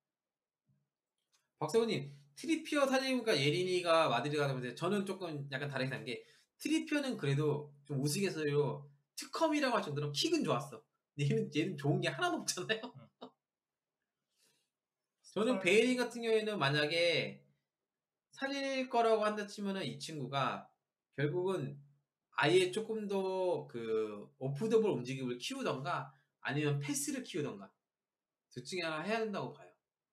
박사부님 트리피어 사진보니까 예린이가 마드리드 가면서 저는 조금 약간 다르게 생각한 게 트리피어는 그래도 좀 우스갯소리로 특컴이라고 할 정도로 킥은 좋았어. 근데 얘는, 얘는 좋은 게 하나도 없잖아요. 응. 저는 베이링 같은 경우에는 만약에 살릴 거라고 한다 치면은 이 친구가 결국은 아예 조금 더 그 오프더볼 움직임을 키우던가 아니면 패스를 키우던가 둘 중에 하나 해야 된다고 봐요.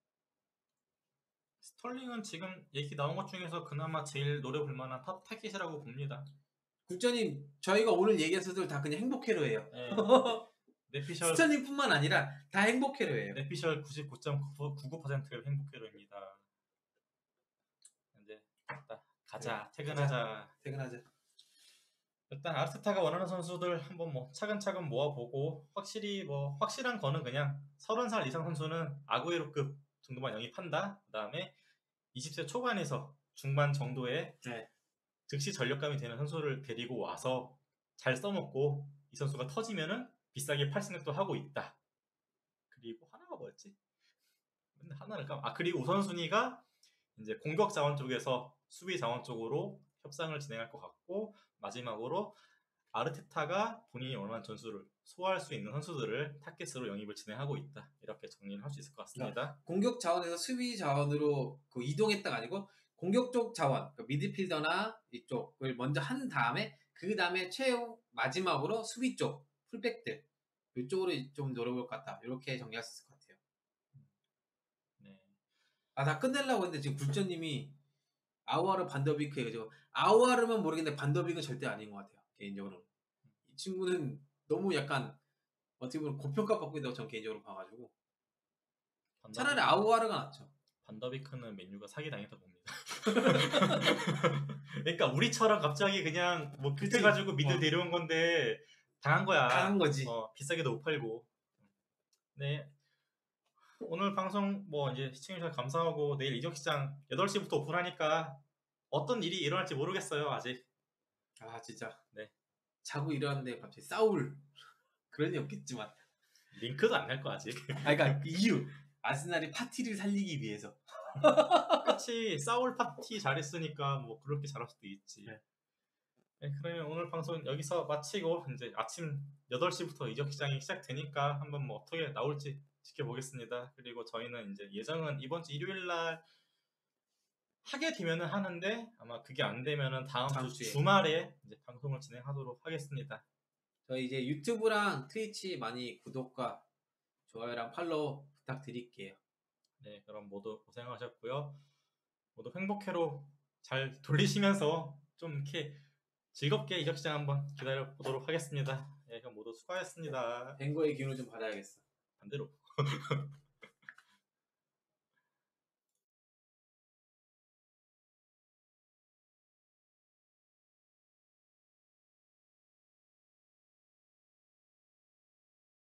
스털링은 지금 얘기 나온 것 중에서 그나마 제일 노려볼 만한 탑 타깃이라고 봅니다. 국장님 저희가 오늘 얘기한 선수들 다 그냥 행복해로예요. 네. 네피셜 스털링뿐만 아니라 다 행복해로예요. 네피셜 구십구 점 구구 퍼센트가 행복회로입니다. 이제 됐다. 가자. 네, 퇴근하자. 퇴근하자. 일단 아르테타가 원하는 선수들 한번 뭐 차근차근 모아보고 확실히 뭐 확실한 거는 그냥 서른 살 이상 선수는 아구에로급 정도만 영입한다. 그 다음에 이십 세 초반에서 중반 정도의 네. 즉시 전력감이 되는 선수를 데리고 와서 잘 써먹고 이 선수가 터지면은 비싸게 팔 생각도 하고 있다. 그리고 하나가 뭐였지? 맨날 하나를 까. 아 그리고 우선순위가 이제 공격 자원 쪽에서 수비 자원 쪽으로 협상을 진행할 것 같고 마지막으로 아르테타가 본인이 원하는 전술을 소화할 수 있는 선수들을 타겟으로 영입을 진행하고 있다. 이렇게 정리를 할 수 있을 것 같습니다. 공격 자원에서 수비 자원으로 그 이동했다가 아니고 공격 쪽 자원, 그러니까 미드필더나 이쪽을 먼저 한 다음에 그 다음에 최후 마지막으로 수비 쪽 풀백들 이쪽으로 좀 노려볼 것 같다. 이렇게 정리할 수 있을 것 같아요. 네. 아, 다 끝내려고 했는데 지금 굴전님이 아우아르 반더비크 얘기죠. 아우아르면 모르겠는데 반더비크는 절대 아닌 것 같아요. 개인적으로. 이 친구는 너무 약간 어떻게 보면 고평가 받고 있다고 전 개인적으로 봐가지고 차라리 아우아르가 낫죠. 반더비크는 맨유가 사기당했다 봅니다. 그러니까 우리처럼 갑자기 그냥 뭐 급해가지고 미드 어. 데려온 건데 당한 거야. 당한 거지. 어, 비싸게도 못 팔고. 네. 오늘 방송 뭐 이제 시청해주셔서 감사하고 내일 이적시장 여덟 시부터 오픈하니까 어떤 일이 일어날지 모르겠어요 아직. 아 진짜. 네. 자고 일어났는데 갑자기 싸울 그런 일 없겠지만. 링크도 안 날 거 아직. 아 그러니까 그 이유. 아스날이 파티를 살리기 위해서. 그렇지. 싸울 파티 잘했으니까 뭐 그렇게 잘할 수도 있지. 네. 네, 그러면 오늘 방송 여기서 마치고 이제 아침 여덟 시부터 이적시장이 시작되니까 한번 뭐 어떻게 나올지 지켜보겠습니다. 그리고 저희는 이제 예정은 이번 주 일요일 날 하게 되면은 하는데 아마 그게 안 되면은 다음, 다음 주 주에. 주말에 이제 방송을 진행하도록 하겠습니다. 저희 이제 유튜브랑 트위치 많이 구독과 좋아요랑 팔로우 부탁드릴게요. 네, 그럼 모두 고생하셨고요. 모두 행복회로 잘 돌리시면서 좀 이렇게 즐겁게 이적시장 한번 기다려 보도록 하겠습니다. 네, 그럼 모두 수고하셨습니다. 뱅거의 기운을 좀 받아야겠어. 반대로.